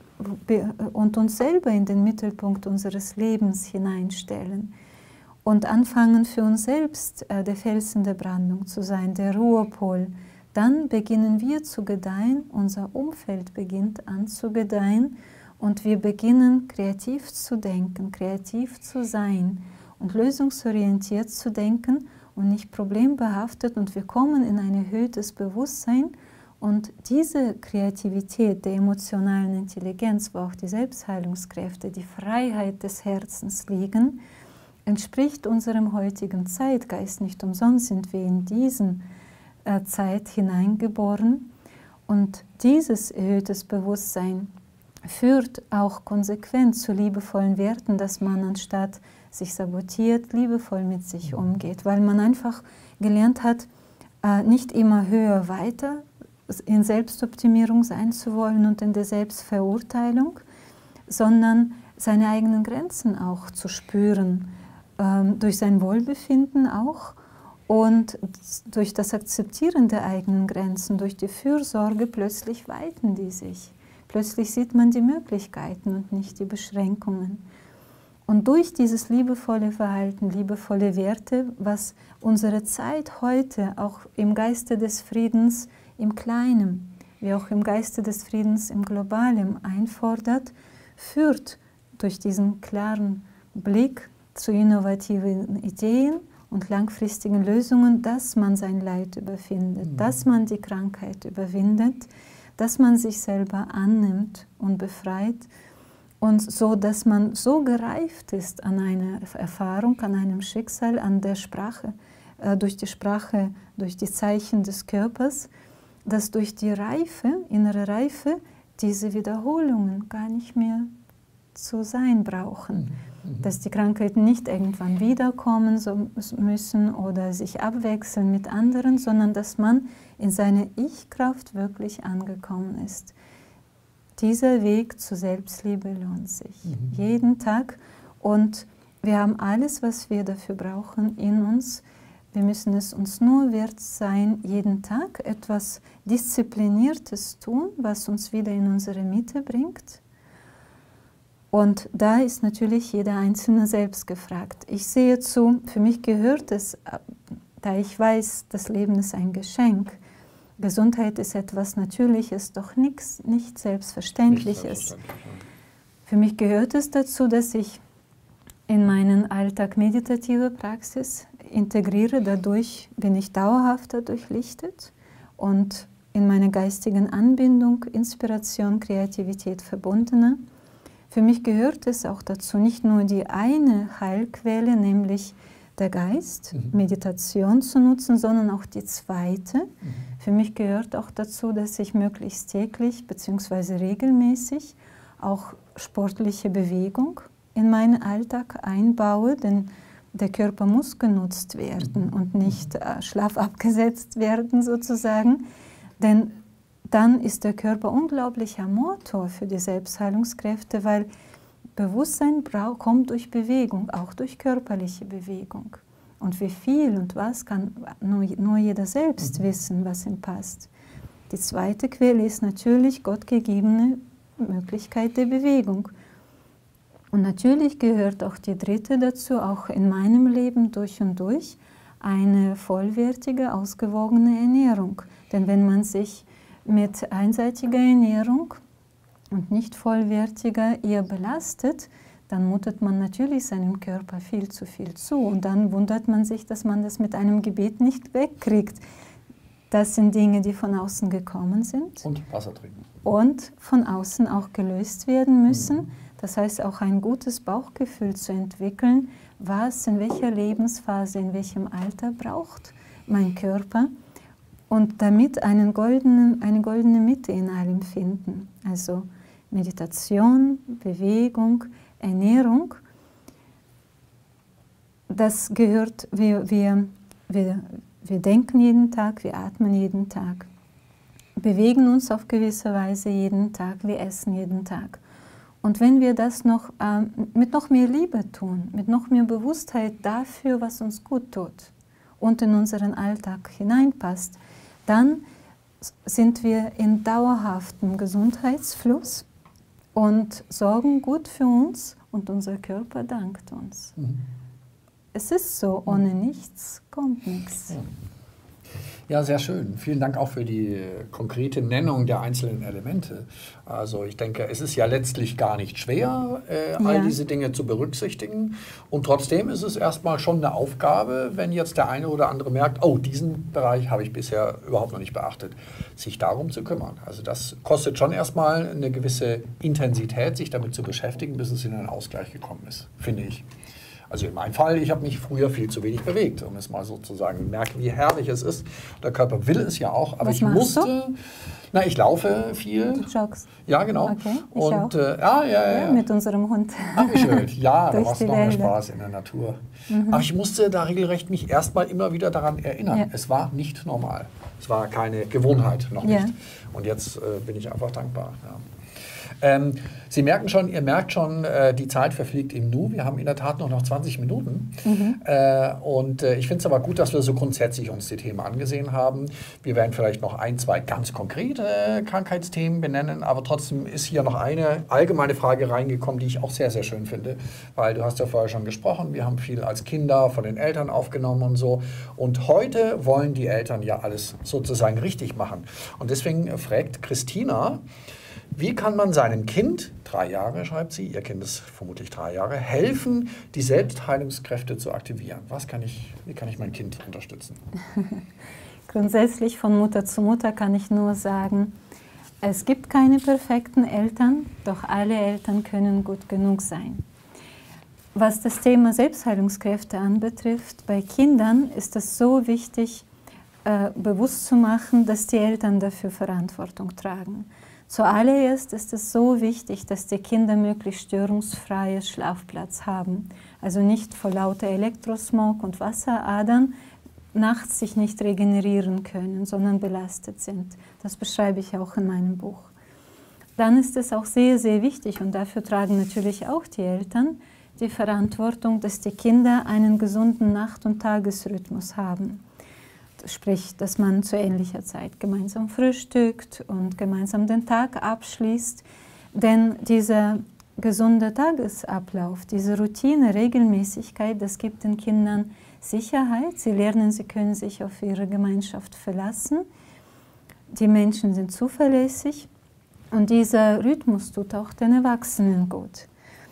und uns selber in den Mittelpunkt unseres Lebens hineinstellen und anfangen für uns selbst äh, der Felsen der Brandung zu sein, der Ruhepol. Dann beginnen wir zu gedeihen, unser Umfeld beginnt an zu gedeihen und wir beginnen kreativ zu denken, kreativ zu sein und lösungsorientiert zu denken und nicht problembehaftet, und wir kommen in ein erhöhtes Bewusstsein, und diese Kreativität der emotionalen Intelligenz, wo auch die Selbstheilungskräfte, die Freiheit des Herzens liegen, entspricht unserem heutigen Zeitgeist. Nicht umsonst sind wir in diesen Zeit hineingeboren, und dieses erhöhtes Bewusstsein führt auch konsequent zu liebevollen Werten, dass man anstatt sich sabotiert, liebevoll mit sich umgeht, weil man einfach gelernt hat, nicht immer höher weiter in Selbstoptimierung sein zu wollen und in der Selbstverurteilung, sondern seine eigenen Grenzen auch zu spüren, durch sein Wohlbefinden auch. Und durch das Akzeptieren der eigenen Grenzen, durch die Fürsorge, plötzlich weiten die sich. Plötzlich sieht man die Möglichkeiten und nicht die Beschränkungen. Und durch dieses liebevolle Verhalten, liebevolle Werte, was unsere Zeit heute auch im Geiste des Friedens im Kleinen, wie auch im Geiste des Friedens im Globalen einfordert, führt durch diesen klaren Blick zu innovativen Ideen und langfristigen Lösungen, dass man sein Leid überwindet, mhm. dass man die Krankheit überwindet, dass man sich selber annimmt und befreit, und so, dass man so gereift ist an einer Erfahrung, an einem Schicksal, an der Sprache, äh, durch die Sprache, durch die Zeichen des Körpers, dass durch die Reife, innere Reife, diese Wiederholungen gar nicht mehr zu sein brauchen. Mhm. Dass die Krankheiten nicht irgendwann wiederkommen so müssen oder sich abwechseln mit anderen, sondern dass man in seiner Ich-Kraft wirklich angekommen ist. Dieser Weg zur Selbstliebe lohnt sich. Mhm. Jeden Tag. Und wir haben alles, was wir dafür brauchen, in uns. Wir müssen es uns nur wert sein, jeden Tag etwas Diszipliniertes tun, was uns wieder in unsere Mitte bringt. Und da ist natürlich jeder Einzelne selbst gefragt. Ich sehe zu, für mich gehört es, da ich weiß, das Leben ist ein Geschenk. Gesundheit ist etwas Natürliches, doch nichts, nicht Selbstverständliches. Nicht selbstverständlich, ja. Für mich gehört es dazu, dass ich in meinen Alltag meditative Praxis integriere. Dadurch bin ich dauerhafter durchlichtet und in meiner geistigen Anbindung, Inspiration, Kreativität verbundener. Für mich gehört es auch dazu, nicht nur die eine Heilquelle, nämlich der Geist, mhm. Meditation zu nutzen, sondern auch die zweite. Mhm. Für mich gehört auch dazu, dass ich möglichst täglich bzw. regelmäßig auch sportliche Bewegung in meinen Alltag einbaue, denn der Körper muss genutzt werden und nicht äh, schlaff abgesetzt werden sozusagen, denn dann ist der Körper unglaublicher Motor für die Selbstheilungskräfte, weil Bewusstsein kommt durch Bewegung, auch durch körperliche Bewegung. Und wie viel und was kann nur, nur jeder selbst wissen, was ihm passt. Die zweite Quelle ist natürlich gottgegebene Möglichkeit der Bewegung. Und natürlich gehört auch die dritte dazu, auch in meinem Leben durch und durch, eine vollwertige, ausgewogene Ernährung. Denn wenn man sich mit einseitiger Ernährung und nicht vollwertiger eher belastet, dann mutet man natürlich seinem Körper viel zu viel zu. Und dann wundert man sich, dass man das mit einem Gebet nicht wegkriegt. Das sind Dinge, die von außen gekommen sind. Und Wasser trinken. Und von außen auch gelöst werden müssen. Das heißt, auch ein gutes Bauchgefühl zu entwickeln, was in welcher Lebensphase, in welchem Alter braucht mein Körper. Und damit einen goldenen, eine goldene Mitte in allem finden. Also Meditation, Bewegung, Ernährung. Das gehört, wir, wir, wir, wir denken jeden Tag, wir atmen jeden Tag. Bewegen uns auf gewisse Weise jeden Tag, wir essen jeden Tag. Und wenn wir das noch äh, mit noch mehr Liebe tun, mit noch mehr Bewusstheit dafür, was uns gut tut und in unseren Alltag hineinpasst, dann sind wir in dauerhaftem Gesundheitsfluss und sorgen gut für uns und unser Körper dankt uns. Mhm. Es ist so, ohne nichts kommt nichts. Ja. Ja, sehr schön. Vielen Dank auch für die konkrete Nennung der einzelnen Elemente. Also ich denke, es ist ja letztlich gar nicht schwer, äh, ja. all diese Dinge zu berücksichtigen. Und trotzdem ist es erstmal schon eine Aufgabe, wenn jetzt der eine oder andere merkt, oh, diesen Bereich habe ich bisher überhaupt noch nicht beachtet, sich darum zu kümmern. Also das kostet schon erstmal eine gewisse Intensität, sich damit zu beschäftigen, bis es in einen Ausgleich gekommen ist, finde ich. Also in meinem Fall, ich habe mich früher viel zu wenig bewegt, um es mal so zu sagen. Merke, wie herrlich es ist. Der Körper will es ja auch, aber Was ich machst musste. Du? Na, ich laufe viel. Du joggst. Ja, genau. Okay, ich und auch. Äh, ja, ja, ja, ja, mit unserem Hund. Ach, wie schön. Ja, da Durch war es die noch mehr Wälder. Spaß in der Natur. Mhm. Aber ich musste da regelrecht mich erstmal immer wieder daran erinnern. Ja. Es war nicht normal. Es war keine Gewohnheit, noch Ja. nicht. Und jetzt äh, bin ich einfach dankbar. Ja. Ähm, Sie merken schon, ihr merkt schon, äh, die Zeit verfliegt im Nu. Wir haben in der Tat nur noch zwanzig Minuten. Mhm. Äh, und äh, ich finde es aber gut, dass wir so grundsätzlich uns die Themen angesehen haben. Wir werden vielleicht noch ein, zwei ganz konkrete Krankheitsthemen benennen, aber trotzdem ist hier noch eine allgemeine Frage reingekommen, die ich auch sehr, sehr schön finde, weil du hast ja vorher schon gesprochen, wir haben viel als Kinder von den Eltern aufgenommen und so. Und heute wollen die Eltern ja alles sozusagen richtig machen. Und deswegen fragt Christina, wie kann man seinem Kind, drei Jahre schreibt sie, ihr Kind ist vermutlich drei Jahre, helfen, die Selbstheilungskräfte zu aktivieren? Was kann ich, wie kann ich mein Kind unterstützen? Grundsätzlich von Mutter zu Mutter kann ich nur sagen, es gibt keine perfekten Eltern, doch alle Eltern können gut genug sein. Was das Thema Selbstheilungskräfte anbetrifft, bei Kindern ist es so wichtig, äh, bewusst zu machen, dass die Eltern dafür Verantwortung tragen. Zuallererst ist es so wichtig, dass die Kinder möglichst störungsfreien Schlafplatz haben. Also nicht vor lauter Elektrosmog und Wasseradern nachts sich nicht regenerieren können, sondern belastet sind. Das beschreibe ich auch in meinem Buch. Dann ist es auch sehr, sehr wichtig, und dafür tragen natürlich auch die Eltern die Verantwortung, dass die Kinder einen gesunden Nacht- und Tagesrhythmus haben. Sprich, dass man zu ähnlicher Zeit gemeinsam frühstückt und gemeinsam den Tag abschließt. Denn dieser gesunde Tagesablauf, diese Routine, Regelmäßigkeit, das gibt den Kindern Sicherheit. Sie lernen, sie können sich auf ihre Gemeinschaft verlassen. Die Menschen sind zuverlässig und dieser Rhythmus tut auch den Erwachsenen gut.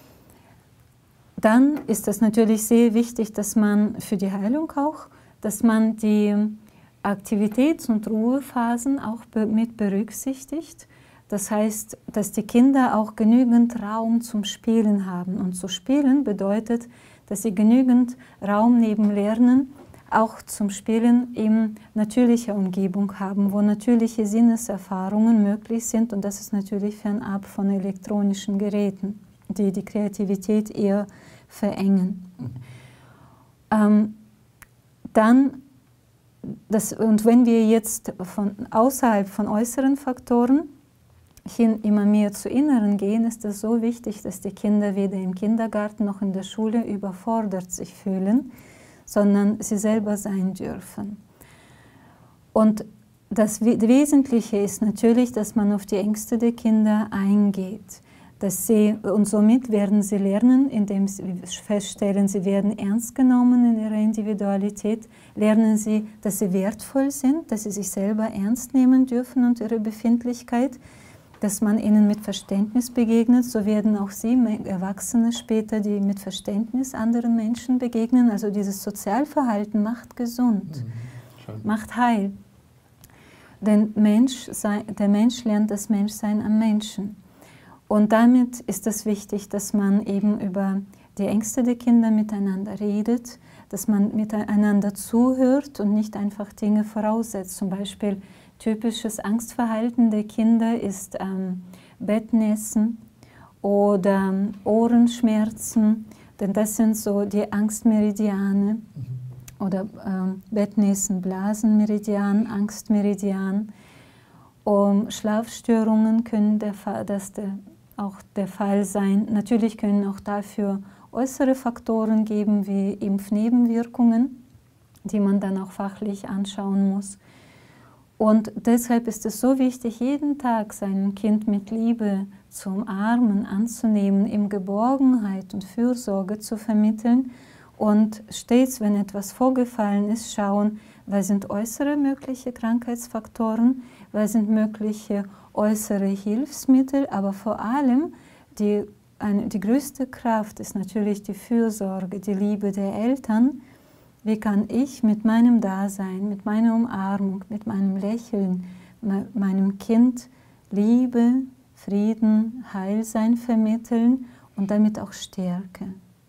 Dann ist es natürlich sehr wichtig, dass man für die Heilung auch, dass man die Aktivitäts- und Ruhephasen auch mit berücksichtigt. Das heißt, dass die Kinder auch genügend Raum zum Spielen haben. Und zu spielen bedeutet, dass sie genügend Raum neben Lernen auch zum Spielen in natürlicher Umgebung haben, wo natürliche Sinneserfahrungen möglich sind. Und das ist natürlich fernab von elektronischen Geräten, die die Kreativität eher verengen. Mhm. Ähm, dann Das, und wenn wir jetzt von außerhalb von äußeren Faktoren hin immer mehr zu inneren gehen, ist es so wichtig, dass die Kinder weder im Kindergarten noch in der Schule überfordert sich fühlen, sondern sie selber sein dürfen. Und das Wesentliche ist natürlich, dass man auf die Ängste der Kinder eingeht. Dass sie, und somit werden sie lernen, indem sie feststellen, sie werden ernst genommen in ihrer Individualität, lernen sie, dass sie wertvoll sind, dass sie sich selber ernst nehmen dürfen und ihre Befindlichkeit. dass man ihnen mit Verständnis begegnet. So werden auch sie, Erwachsene später, die mit Verständnis anderen Menschen begegnen. Also dieses Sozialverhalten macht gesund, mhm. macht heil. Denn Mensch, der Mensch lernt das Menschsein am Menschen. Und damit ist es wichtig, dass man eben über die Ängste der Kinder miteinander redet, dass man miteinander zuhört und nicht einfach Dinge voraussetzt. Zum Beispiel typisches Angstverhalten der Kinder ist ähm, Bettnässen oder ähm, Ohrenschmerzen, denn das sind so die Angstmeridiane. Mhm. Oder ähm, Bettnässen, Blasenmeridian, Angstmeridian. Um Schlafstörungen können der Fall, das der, auch der Fall sein. Natürlich können auch dafür äußere Faktoren geben, wie Impfnebenwirkungen, die man dann auch fachlich anschauen muss. Und deshalb ist es so wichtig, jeden Tag sein Kind mit Liebe zu umarmen, anzunehmen, ihm Geborgenheit und Fürsorge zu vermitteln und stets, wenn etwas vorgefallen ist, schauen, was sind äußere mögliche Krankheitsfaktoren, was sind mögliche äußere Hilfsmittel, aber vor allem die, eine, die größte Kraft ist natürlich die Fürsorge, die Liebe der Eltern. Wie kann ich mit meinem Dasein, mit meiner Umarmung, mit meinem Lächeln, me, meinem Kind Liebe, Frieden, Heilsein vermitteln und damit auch Stärke?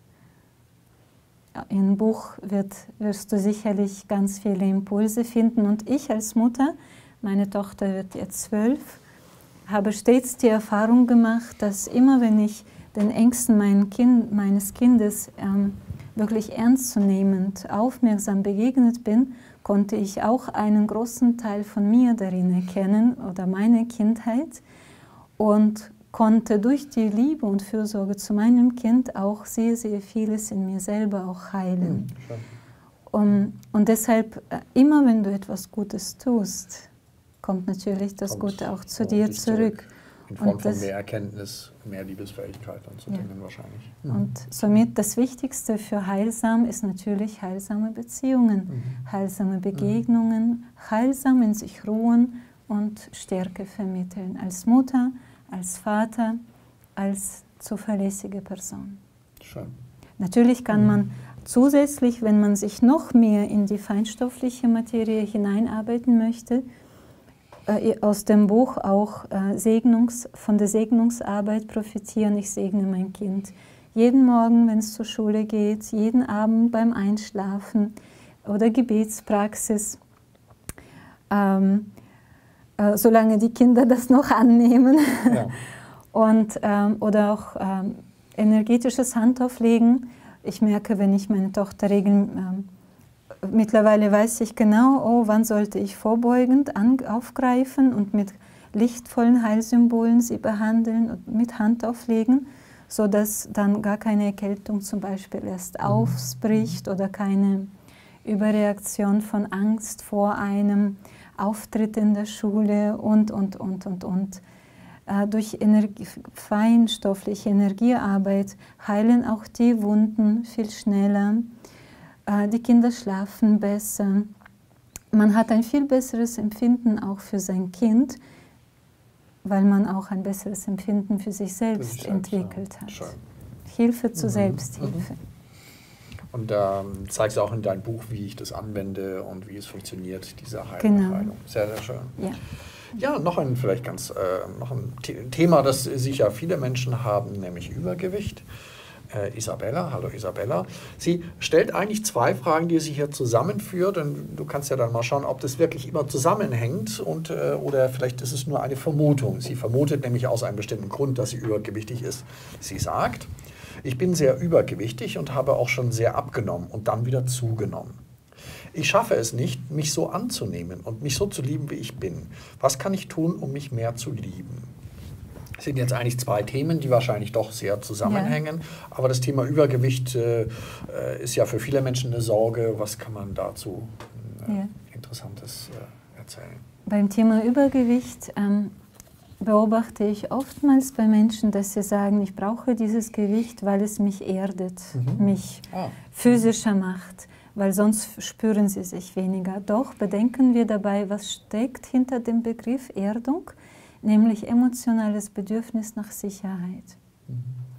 Im Buch wird, wirst du sicherlich ganz viele Impulse finden. Und ich als Mutter, meine Tochter wird jetzt zwölf, habe stets die Erfahrung gemacht, dass immer wenn ich den Ängsten mein kind, meines Kindes ähm, wirklich ernstzunehmend, aufmerksam begegnet bin, konnte ich auch einen großen Teil von mir darin erkennen oder meine Kindheit und konnte durch die Liebe und Fürsorge zu meinem Kind auch sehr, sehr vieles in mir selber auch heilen. Mhm, und, und deshalb, immer wenn du etwas Gutes tust, kommt natürlich das kommt Gute auch zu dir zurück. zurück. In Form von mehr Erkenntnis, mehr Liebesfähigkeit und so ja. Dingen wahrscheinlich. Mhm. Und somit das Wichtigste für heilsam ist natürlich heilsame Beziehungen, mhm. heilsame Begegnungen, mhm. heilsam in sich ruhen und Stärke vermitteln als Mutter, als Vater, als zuverlässige Person. Schön. Natürlich kann mhm. man zusätzlich, wenn man sich noch mehr in die feinstoffliche Materie hineinarbeiten möchte, äh, aus dem Buch auch äh, Segnungs, von der Segnungsarbeit profitieren. Ich segne mein Kind jeden Morgen, wenn es zur Schule geht, jeden Abend beim Einschlafen oder Gebetspraxis. Ähm, Äh, solange die Kinder das noch annehmen. Ja. Und, ähm, oder auch ähm, energetisches Handauflegen. Ich merke, wenn ich meine Tochter regeln, ähm, mittlerweile weiß ich genau, oh, wann sollte ich vorbeugend an, aufgreifen und mit lichtvollen Heilsymbolen sie behandeln und mit Handauflegen, sodass dann gar keine Erkältung zum Beispiel erst mhm. ausbricht oder keine Überreaktion von Angst vor einem Auftritt in der Schule und, und, und, und, und. Äh, durch Energie, feinstoffliche Energiearbeit heilen auch die Wunden viel schneller. Äh, die Kinder schlafen besser. Man hat ein viel besseres Empfinden auch für sein Kind, weil man auch ein besseres Empfinden für sich selbst, selbst entwickelt hat. Schön. Hilfe zur mhm. Selbsthilfe. Mhm. Und da ähm, zeigst du auch in deinem Buch, wie ich das anwende und wie es funktioniert, diese Heilung. Genau. Sehr, sehr schön. Ja, ja noch ein vielleicht ganz äh, noch ein Thema, das sicher viele Menschen haben, nämlich Übergewicht. Äh, Isabella, hallo Isabella. Sie stellt eigentlich zwei Fragen, die sie hier zusammenführt. Und du kannst ja dann mal schauen, ob das wirklich immer zusammenhängt und, äh, oder vielleicht ist es nur eine Vermutung. Sie vermutet nämlich aus einem bestimmten Grund, dass sie übergewichtig ist. Sie sagt: Ich bin sehr übergewichtig und habe auch schon sehr abgenommen und dann wieder zugenommen. Ich schaffe es nicht, mich so anzunehmen und mich so zu lieben, wie ich bin. Was kann ich tun, um mich mehr zu lieben? Das sind jetzt eigentlich zwei Themen, die wahrscheinlich doch sehr zusammenhängen. Ja. Aber das Thema Übergewicht äh, ist ja für viele Menschen eine Sorge. Was kann man dazu äh, ja. Interessantes äh, erzählen? Beim Thema Übergewicht ähm beobachte ich oftmals bei Menschen, dass sie sagen, ich brauche dieses Gewicht, weil es mich erdet, mhm. mich ah. physischer macht, weil sonst spüren sie sich weniger. Doch bedenken wir dabei, was steckt hinter dem Begriff Erdung. nämlich emotionales Bedürfnis nach Sicherheit. Mhm.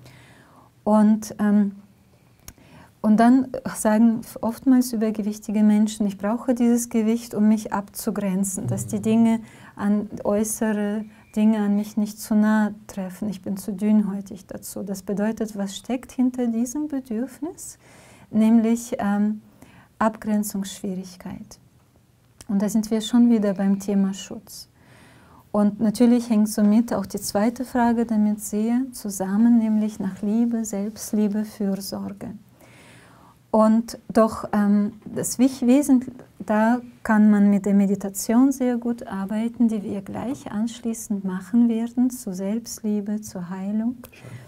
Und, ähm, und dann sagen oftmals übergewichtige Menschen, ich brauche dieses Gewicht, um mich abzugrenzen, dass die Dinge an äußere Dinge an mich nicht zu nahe treffen. Ich bin zu dünnhäutig dazu. Das bedeutet, was steckt hinter diesem Bedürfnis? Nämlich ähm, Abgrenzungsschwierigkeit. Und da sind wir schon wieder beim Thema Schutz. Und natürlich hängt somit auch die zweite Frage damit sehr zusammen, nämlich nach Liebe, Selbstliebe, Fürsorge. Und doch ähm, das Wesentliche, da kann man mit der Meditation sehr gut arbeiten, die wir gleich anschließend machen werden, zu Selbstliebe, zur Heilung.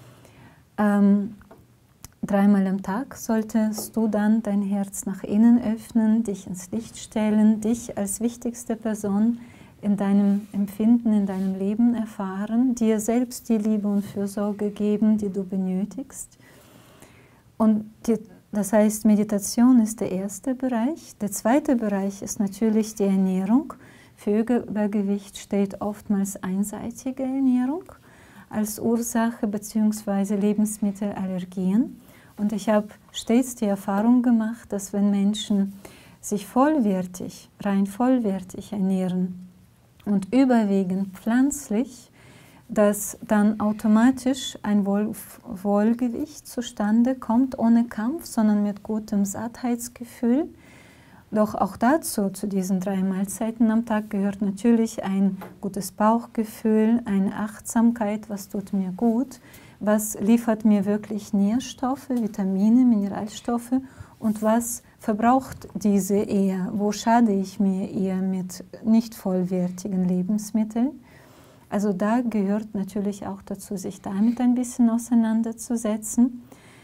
Ähm, dreimal am Tag solltest du dann dein Herz nach innen öffnen, dich ins Licht stellen, dich als wichtigste Person in deinem Empfinden, in deinem Leben erfahren, dir selbst die Liebe und Fürsorge geben, die du benötigst. Und die, das heißt, Meditation ist der erste Bereich. Der zweite Bereich ist natürlich die Ernährung. Für Übergewicht steht oftmals einseitige Ernährung als Ursache bzw. Lebensmittelallergien. Und ich habe stets die Erfahrung gemacht, dass wenn Menschen sich vollwertig, rein vollwertig ernähren und überwiegend pflanzlich, dass dann automatisch ein Wohl Wohlgewicht zustande kommt, ohne Kampf, sondern mit gutem Sattheitsgefühl. Doch auch dazu, zu diesen drei Mahlzeiten am Tag, gehört natürlich ein gutes Bauchgefühl, eine Achtsamkeit, was tut mir gut, was liefert mir wirklich Nährstoffe, Vitamine, Mineralstoffe und was verbraucht diese eher, wo schade ich mir eher mit nicht vollwertigen Lebensmitteln. Also da gehört natürlich auch dazu, sich damit ein bisschen auseinanderzusetzen.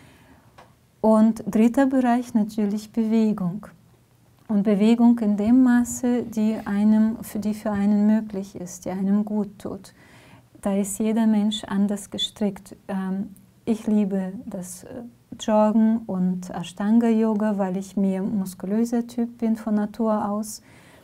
Und dritter Bereich natürlich Bewegung. Und Bewegung in dem Maße, die, einem, für die für einen möglich ist, die einem gut tut. Da ist jeder Mensch anders gestrickt. Ich liebe das Joggen und Ashtanga-Yoga, weil ich mehr muskulöser Typ bin von Natur aus.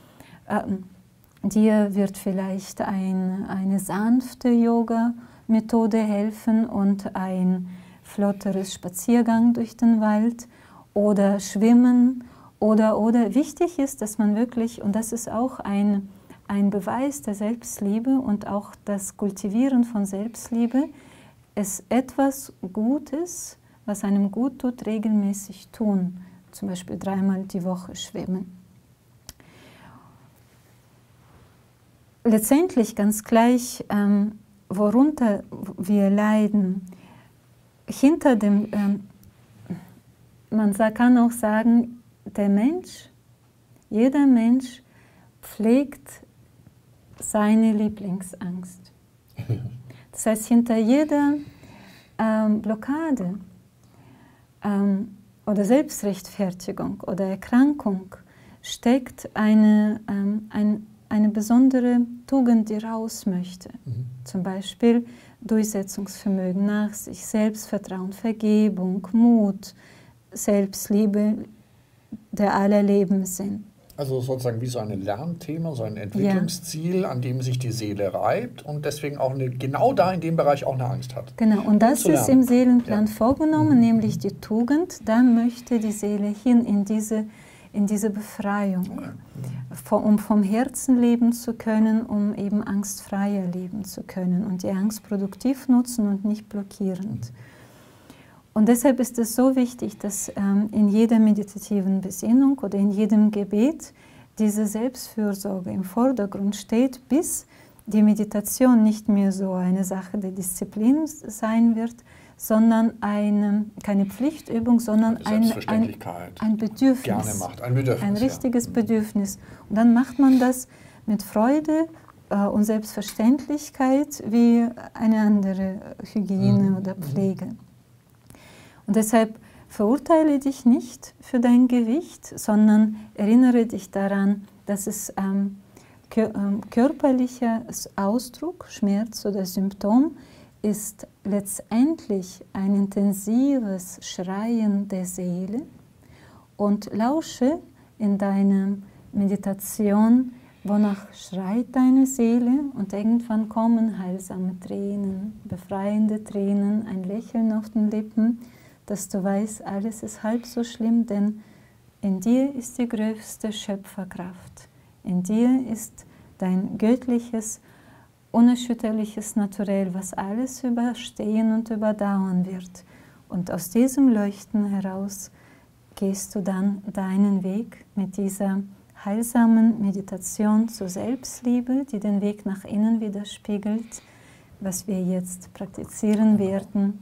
Dir wird vielleicht ein, eine sanfte Yoga-Methode helfen und ein flotteres Spaziergang durch den Wald oder Schwimmen. Oder, oder wichtig ist, dass man wirklich, und das ist auch ein, ein Beweis der Selbstliebe und auch das Kultivieren von Selbstliebe, es etwas Gutes, was einem gut tut, regelmäßig tun. Zum Beispiel dreimal die Woche schwimmen. Letztendlich ganz gleich, ähm, worunter wir leiden, hinter dem, ähm, man kann auch sagen, der Mensch, jeder Mensch pflegt seine Lieblingsangst. Das heißt, hinter jeder ähm, Blockade ähm, oder Selbstrechtfertigung oder Erkrankung steckt eine, ähm, ein, eine besondere Tugend, die raus möchte. Mhm. Zum Beispiel Durchsetzungsvermögen, Nachsicht, Selbstvertrauen, Vergebung, Mut, Selbstliebe, der aller Leben sind. Also sozusagen wie so ein Lernthema, so ein Entwicklungsziel, ja, an dem sich die Seele reibt und deswegen auch eine, genau da in dem Bereich auch eine Angst hat. Genau, und das um ist im Seelenplan ja. vorgenommen, mhm. nämlich die Tugend, da möchte die Seele hin in diese, in diese Befreiung, ja. um vom Herzen leben zu können, um eben angstfreier leben zu können und die Angst produktiv nutzen und nicht blockierend. Mhm. Und deshalb ist es so wichtig, dass ähm, in jeder meditativen Besinnung oder in jedem Gebet diese Selbstfürsorge im Vordergrund steht, bis die Meditation nicht mehr so eine Sache der Disziplin sein wird, sondern eine, keine Pflichtübung, sondern ein, ein, ein Bedürfnis. Gerne macht, ein Bedürfnis. Ein richtiges ja. Bedürfnis. Und dann macht man das mit Freude äh, und Selbstverständlichkeit wie eine andere Hygiene mhm. oder Pflege. Und deshalb verurteile dich nicht für dein Gewicht, sondern erinnere dich daran, dass es ähm, körperlicher Ausdruck, Schmerz oder Symptom ist letztendlich ein intensives Schreien der Seele und lausche in deiner Meditation Wonach schreit deine Seele? Und irgendwann kommen heilsame Tränen, befreiende Tränen, ein Lächeln auf den Lippen, dass du weißt, alles ist halb so schlimm, denn in dir ist die größte Schöpferkraft. In dir ist dein göttliches, unerschütterliches Naturell, was alles überstehen und überdauern wird. Und aus diesem Leuchten heraus gehst du dann deinen Weg mit dieser heilsamen Meditation zur Selbstliebe, die den Weg nach innen widerspiegelt, was wir jetzt praktizieren werden,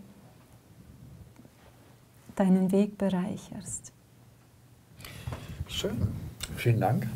deinen Weg bereicherst. Schön, vielen Dank.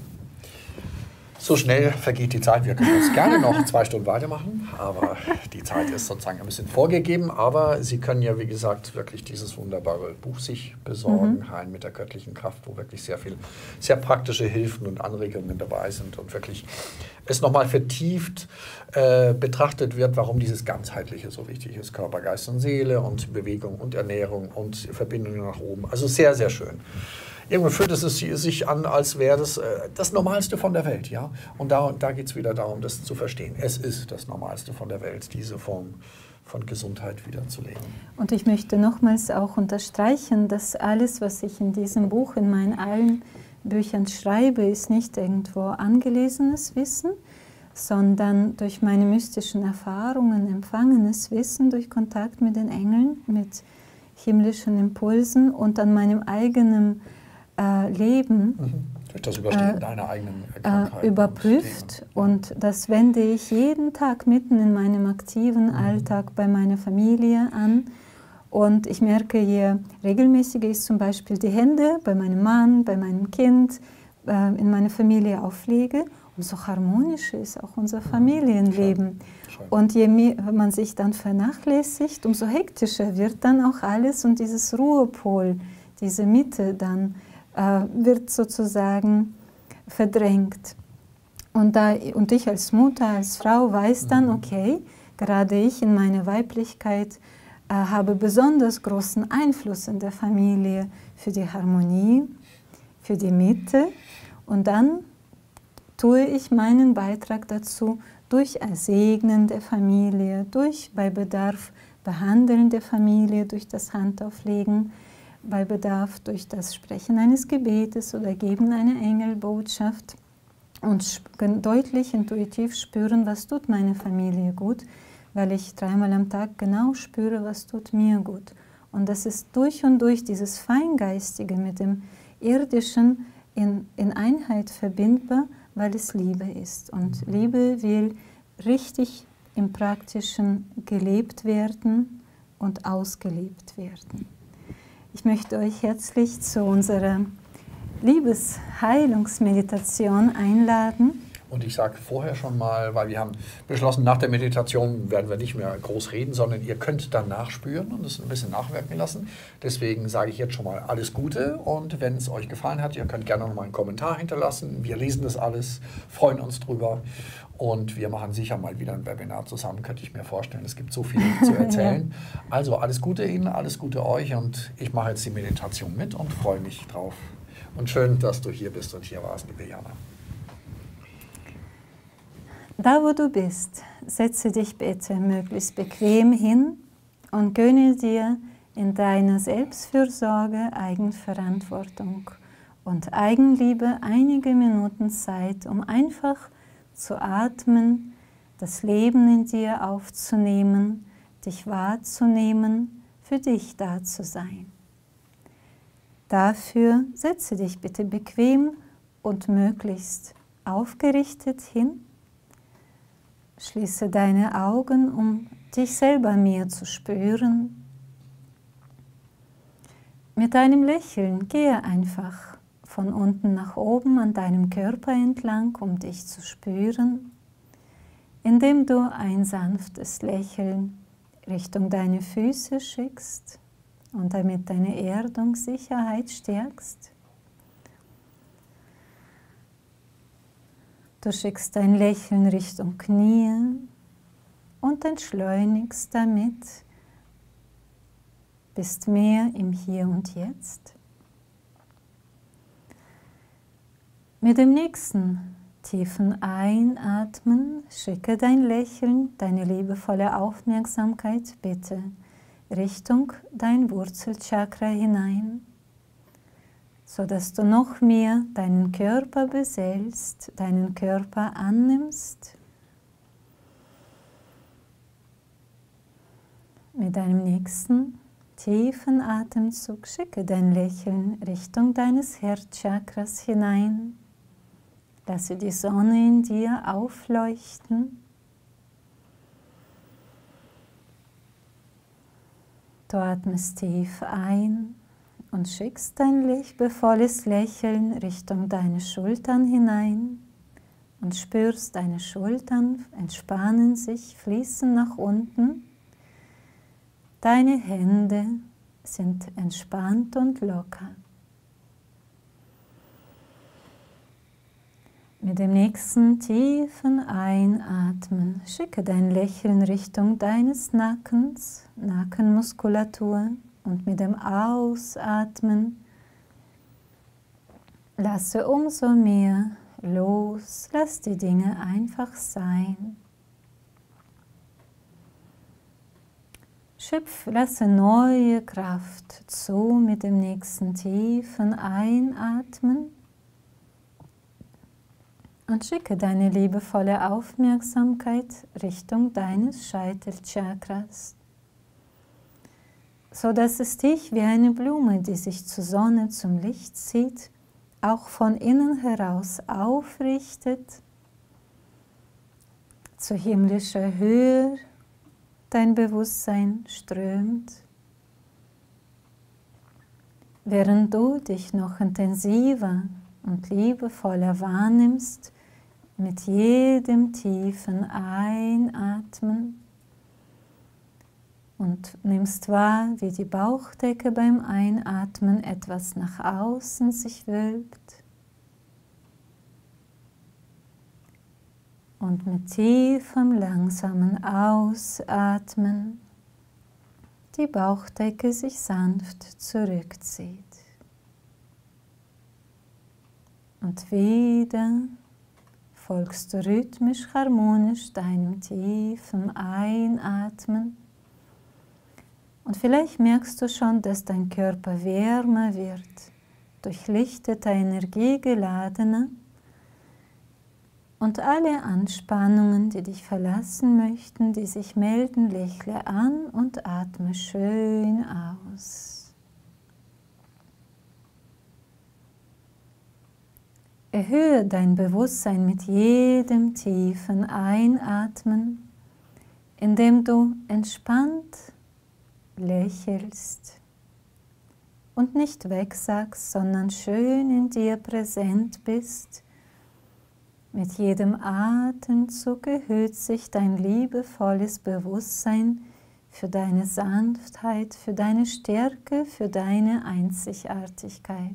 So schnell vergeht die Zeit. Wir können uns gerne noch zwei Stunden weitermachen, aber die Zeit ist sozusagen ein bisschen vorgegeben. Aber Sie können ja, wie gesagt, wirklich dieses wunderbare Buch sich besorgen, mhm. Heim mit der göttlichen Kraft, wo wirklich sehr viel, sehr praktische Hilfen und Anregungen dabei sind und wirklich es nochmal vertieft äh, betrachtet wird, warum dieses Ganzheitliche so wichtig ist. Körper, Geist und Seele und Bewegung und Ernährung und Verbindungen nach oben. Also sehr, sehr schön. Irgendwie fühlt es sich an, als wäre das äh, das Normalste von der Welt. Ja? Und da, da geht es wieder darum, das zu verstehen. Es ist das Normalste von der Welt, diese Form von Gesundheit wiederzulegen. Und ich möchte nochmals auch unterstreichen, dass alles, was ich in diesem Buch, in meinen allen Büchern schreibe, ist nicht irgendwo angelesenes Wissen, sondern durch meine mystischen Erfahrungen empfangenes Wissen, durch Kontakt mit den Engeln, mit himmlischen Impulsen und an meinem eigenen Leben mhm. durch das Überstehen äh, deiner eigenen Krankheit überprüft. Und, und das wende ich jeden Tag mitten in meinem aktiven mhm. Alltag bei meiner Familie an. Und ich merke, je regelmäßiger ich zum Beispiel die Hände bei meinem Mann, bei meinem Kind, äh, in meiner Familie auflege, umso harmonischer ist auch unser Familienleben. Schön. Und je mehr man sich dann vernachlässigt, umso hektischer wird dann auch alles und dieses Ruhepol, diese Mitte dann äh, wird sozusagen verdrängt. Und, da, und ich als Mutter, als Frau weiß dann, okay, gerade ich in meiner Weiblichkeit äh, habe besonders großen Einfluss in der Familie für die Harmonie, für die Mitte. Und dann tue ich meinen Beitrag dazu durch Segnen der Familie, durch bei Bedarf Behandeln der Familie, durch das Handauflegen, bei Bedarf durch das Sprechen eines Gebetes oder Geben einer Engelbotschaft und deutlich intuitiv spüren, was tut meine Familie gut, weil ich dreimal am Tag genau spüre, was tut mir gut. Und das ist durch und durch dieses Feingeistige mit dem Irdischen in, in Einheit verbindbar, weil es Liebe ist. Und Liebe will richtig im Praktischen gelebt werden und ausgelebt werden. Ich möchte euch herzlich zu unserer Liebesheilungsmeditation einladen. Und ich sage vorher schon mal, weil wir haben beschlossen, nach der Meditation werden wir nicht mehr groß reden, sondern ihr könnt dann nachspüren und es ein bisschen nachwirken lassen. Deswegen sage ich jetzt schon mal alles Gute und wenn es euch gefallen hat, ihr könnt gerne noch mal einen Kommentar hinterlassen. Wir lesen das alles, freuen uns drüber und wir machen sicher mal wieder ein Webinar zusammen, könnte ich mir vorstellen. Es gibt so viel zu erzählen. Ja. Also alles Gute Ihnen, alles Gute euch und ich mache jetzt die Meditation mit und freue mich drauf. Und schön, dass du hier bist und hier warst, liebe Jana. Da, wo du bist, setze dich bitte möglichst bequem hin und gönne dir in deiner Selbstfürsorge, Eigenverantwortung und Eigenliebe einige Minuten Zeit, um einfach zu atmen, das Leben in dir aufzunehmen, dich wahrzunehmen, für dich da zu sein. Dafür setze dich bitte bequem und möglichst aufgerichtet hin. Schließe deine Augen, um dich selber mehr zu spüren. Mit einem Lächeln gehe einfach von unten nach oben an deinem Körper entlang, um dich zu spüren, indem du ein sanftes Lächeln Richtung deine Füße schickst und damit deine Erdung, Sicherheit stärkst. Du schickst dein Lächeln Richtung Knie und entschleunigst damit, bist mehr im Hier und Jetzt. Mit dem nächsten Tiefen Einatmen, schicke dein Lächeln, deine liebevolle Aufmerksamkeit bitte Richtung dein Wurzelchakra hinein, sodass du noch mehr deinen Körper beseelst, deinen Körper annimmst. Mit deinem nächsten tiefen Atemzug schicke dein Lächeln Richtung deines Herzchakras hinein. Lasse die Sonne in dir aufleuchten. Du atmest tief ein und schickst dein liebevolles Lächeln Richtung deine Schultern hinein und spürst, deine Schultern entspannen sich, fließen nach unten. Deine Hände sind entspannt und locker. Mit dem nächsten tiefen Einatmen schicke dein Lächeln Richtung deines Nackens, Nackenmuskulatur, und mit dem Ausatmen lasse umso mehr los, lass die Dinge einfach sein. Schöpf, lasse neue Kraft zu mit dem nächsten tiefen Einatmen und schicke deine liebevolle Aufmerksamkeit Richtung deines Scheitelchakras, so dass es dich wie eine Blume, die sich zur Sonne, zum Licht zieht, auch von innen heraus aufrichtet, zu himmlischer Höhe dein Bewusstsein strömt, während du dich noch intensiver und liebevoller wahrnimmst mit jedem tiefen Einatmen und nimmst wahr, wie die Bauchdecke beim Einatmen etwas nach außen sich wölbt und mit tiefem, langsamen Ausatmen die Bauchdecke sich sanft zurückzieht. Und wieder folgst du rhythmisch, harmonisch deinem tiefen Einatmen. Und vielleicht merkst du schon, dass dein Körper wärmer wird, durchlichteter, energiegeladener. Und alle Anspannungen, die dich verlassen möchten, die sich melden, lächle an und atme schön aus. Erhöhe dein Bewusstsein mit jedem tiefen Einatmen, indem du entspannt lächelst und nicht wegsagst, sondern schön in dir präsent bist. Mit jedem Atemzug erhöht sich dein liebevolles Bewusstsein für deine Sanftheit, für deine Stärke, für deine Einzigartigkeit.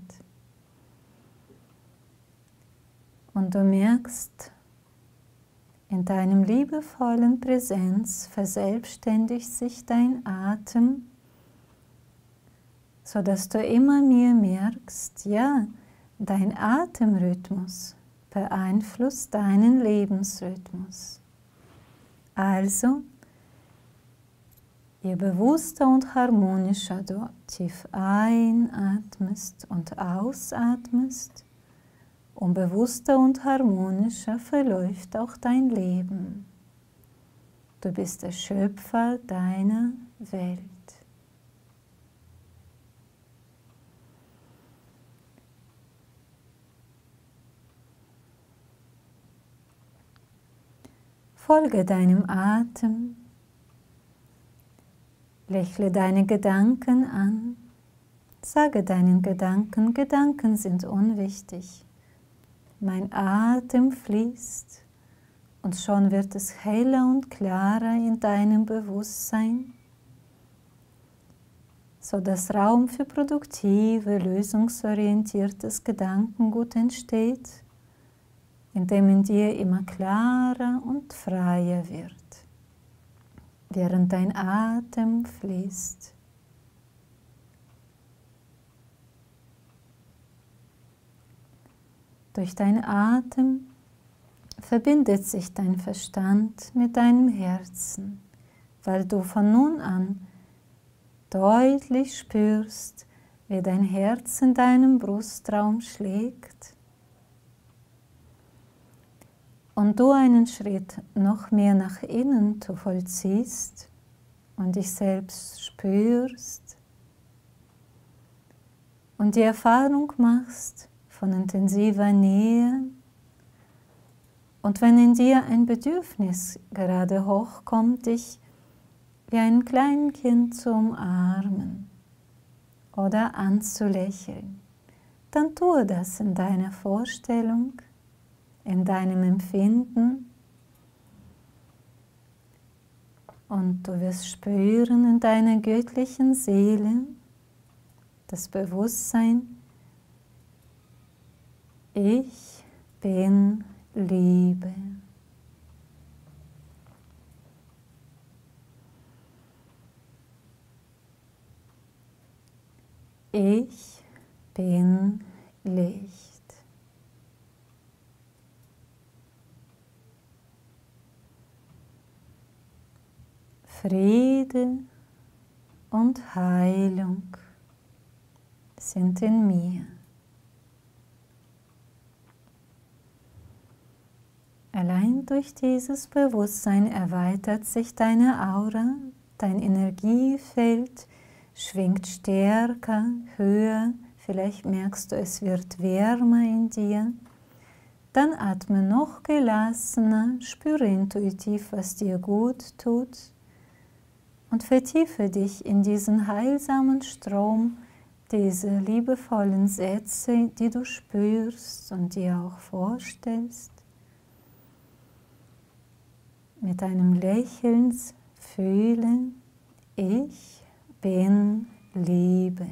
Und du merkst, in deinem liebevollen Präsenz verselbstständigt sich dein Atem, sodass du immer mehr merkst, ja, dein Atemrhythmus beeinflusst deinen Lebensrhythmus. Also, je bewusster und harmonischer du tief einatmest und ausatmest, um bewusster und harmonischer verläuft auch dein Leben. Du bist der Schöpfer deiner Welt. Folge deinem Atem, lächle deine Gedanken an, sage deinen Gedanken, Gedanken sind unwichtig. Mein Atem fließt und schon wird es heller und klarer in deinem Bewusstsein, sodass Raum für produktive, lösungsorientiertes Gedankengut entsteht, indem in dir immer klarer und freier wird, während dein Atem fließt. Durch deinen Atem verbindet sich dein Verstand mit deinem Herzen, weil du von nun an deutlich spürst, wie dein Herz in deinem Brustraum schlägt und du einen Schritt noch mehr nach innen zu vollziehst und dich selbst spürst und die Erfahrung machst von intensiver Nähe. Und wenn in dir ein Bedürfnis gerade hochkommt, dich wie ein kleines Kind zu umarmen oder anzulächeln, dann tue das in deiner Vorstellung, in deinem Empfinden. Und du wirst spüren in deiner göttlichen Seele das Bewusstsein, ich bin Liebe. Ich bin Licht. Friede und Heilung sind in mir. Allein durch dieses Bewusstsein erweitert sich deine Aura, dein Energiefeld schwingt stärker, höher, vielleicht merkst du, es wird wärmer in dir. Dann atme noch gelassener, spüre intuitiv, was dir gut tut und vertiefe dich in diesen heilsamen Strom, diese liebevollen Sätze, die du spürst und dir auch vorstellst. Mit einem Lächeln fühle, ich bin Liebe.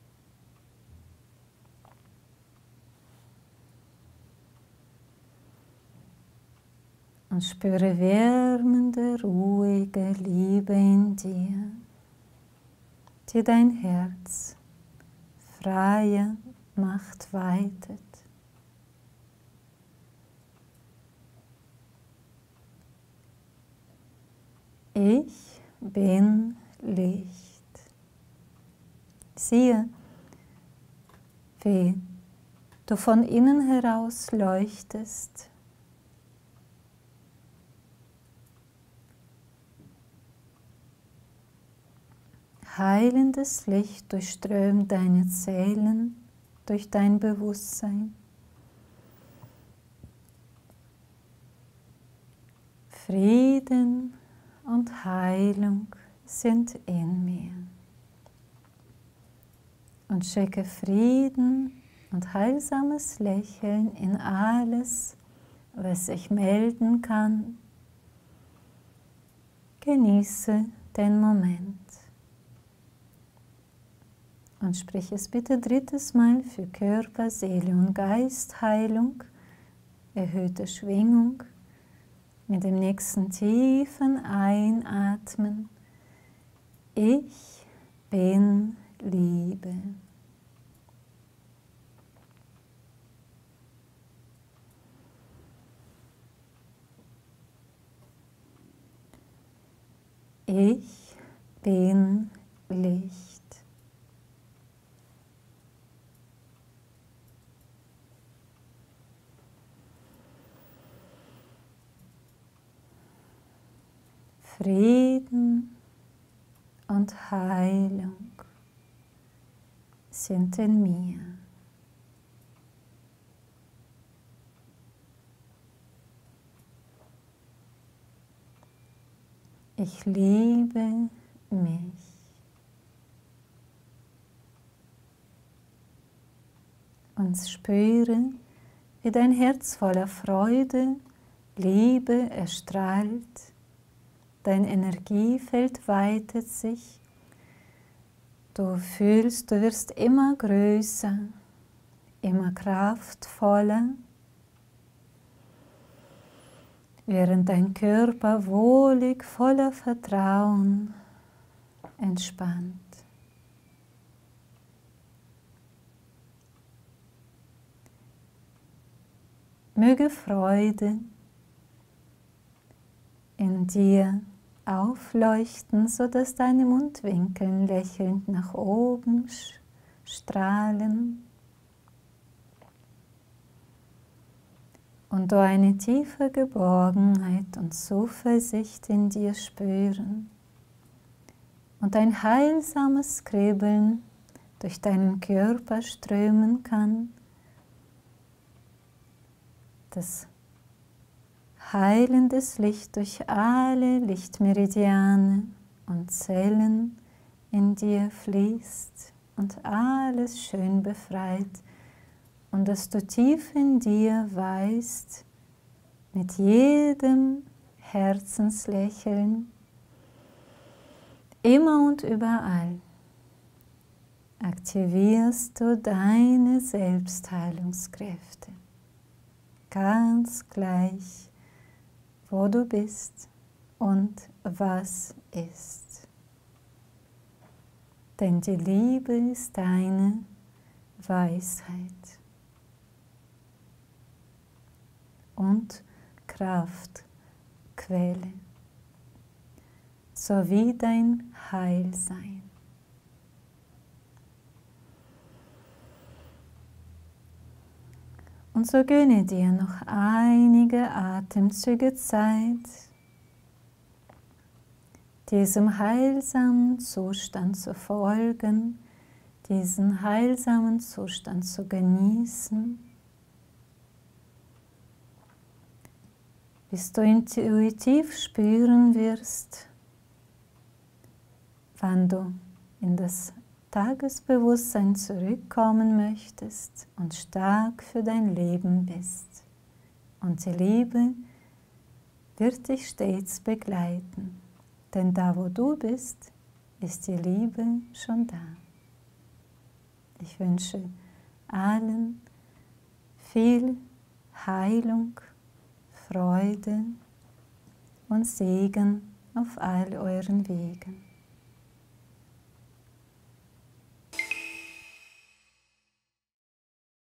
Und spüre wärmende, ruhige Liebe in dir, die dein Herz freier macht, weitet. Ich bin Licht. Siehe, wie du von innen heraus leuchtest. Heilendes Licht durchströmt deine Zellen durch dein Bewusstsein. Frieden und Heilung sind in mir. Und schicke Frieden und heilsames Lächeln in alles, was sich melden kann. Genieße den Moment. Und sprich es bitte drittes Mal für Körper, Seele und Geist, Heilung, erhöhte Schwingung. Mit dem nächsten tiefen Einatmen. Ich bin Liebe. Ich bin Licht. Frieden und Heilung sind in mir. Ich liebe mich. Und spüre, wie dein Herz voller Freude, Liebe erstrahlt. Dein Energiefeld weitet sich. Du fühlst, du wirst immer größer, immer kraftvoller, während dein Körper wohlig, voller Vertrauen entspannt. Möge Freude, in dir aufleuchten, sodass deine Mundwinkel lächelnd nach oben strahlen und du eine tiefe Geborgenheit und Zuversicht in dir spüren und ein heilsames Kribbeln durch deinen Körper strömen kann, das heilendes Licht durch alle Lichtmeridiane und Zellen in dir fließt und alles schön befreit und dass du tief in dir weißt, mit jedem Herzenslächeln, immer und überall, aktivierst du deine Selbstheilungskräfte, ganz gleich, wo du bist und was ist. Denn die Liebe ist deine Weisheit und Kraftquelle, sowie dein Heilsein. Und so gönne dir noch einige Atemzüge Zeit, diesem heilsamen Zustand zu folgen, diesen heilsamen Zustand zu genießen, bis du intuitiv spüren wirst, wann du in das Tagesbewusstsein zurückkommen möchtest und stark für dein Leben bist. Und die Liebe wird dich stets begleiten, denn da, wo du bist, ist die Liebe schon da. Ich wünsche allen viel Heilung, Freude und Segen auf all euren Wegen.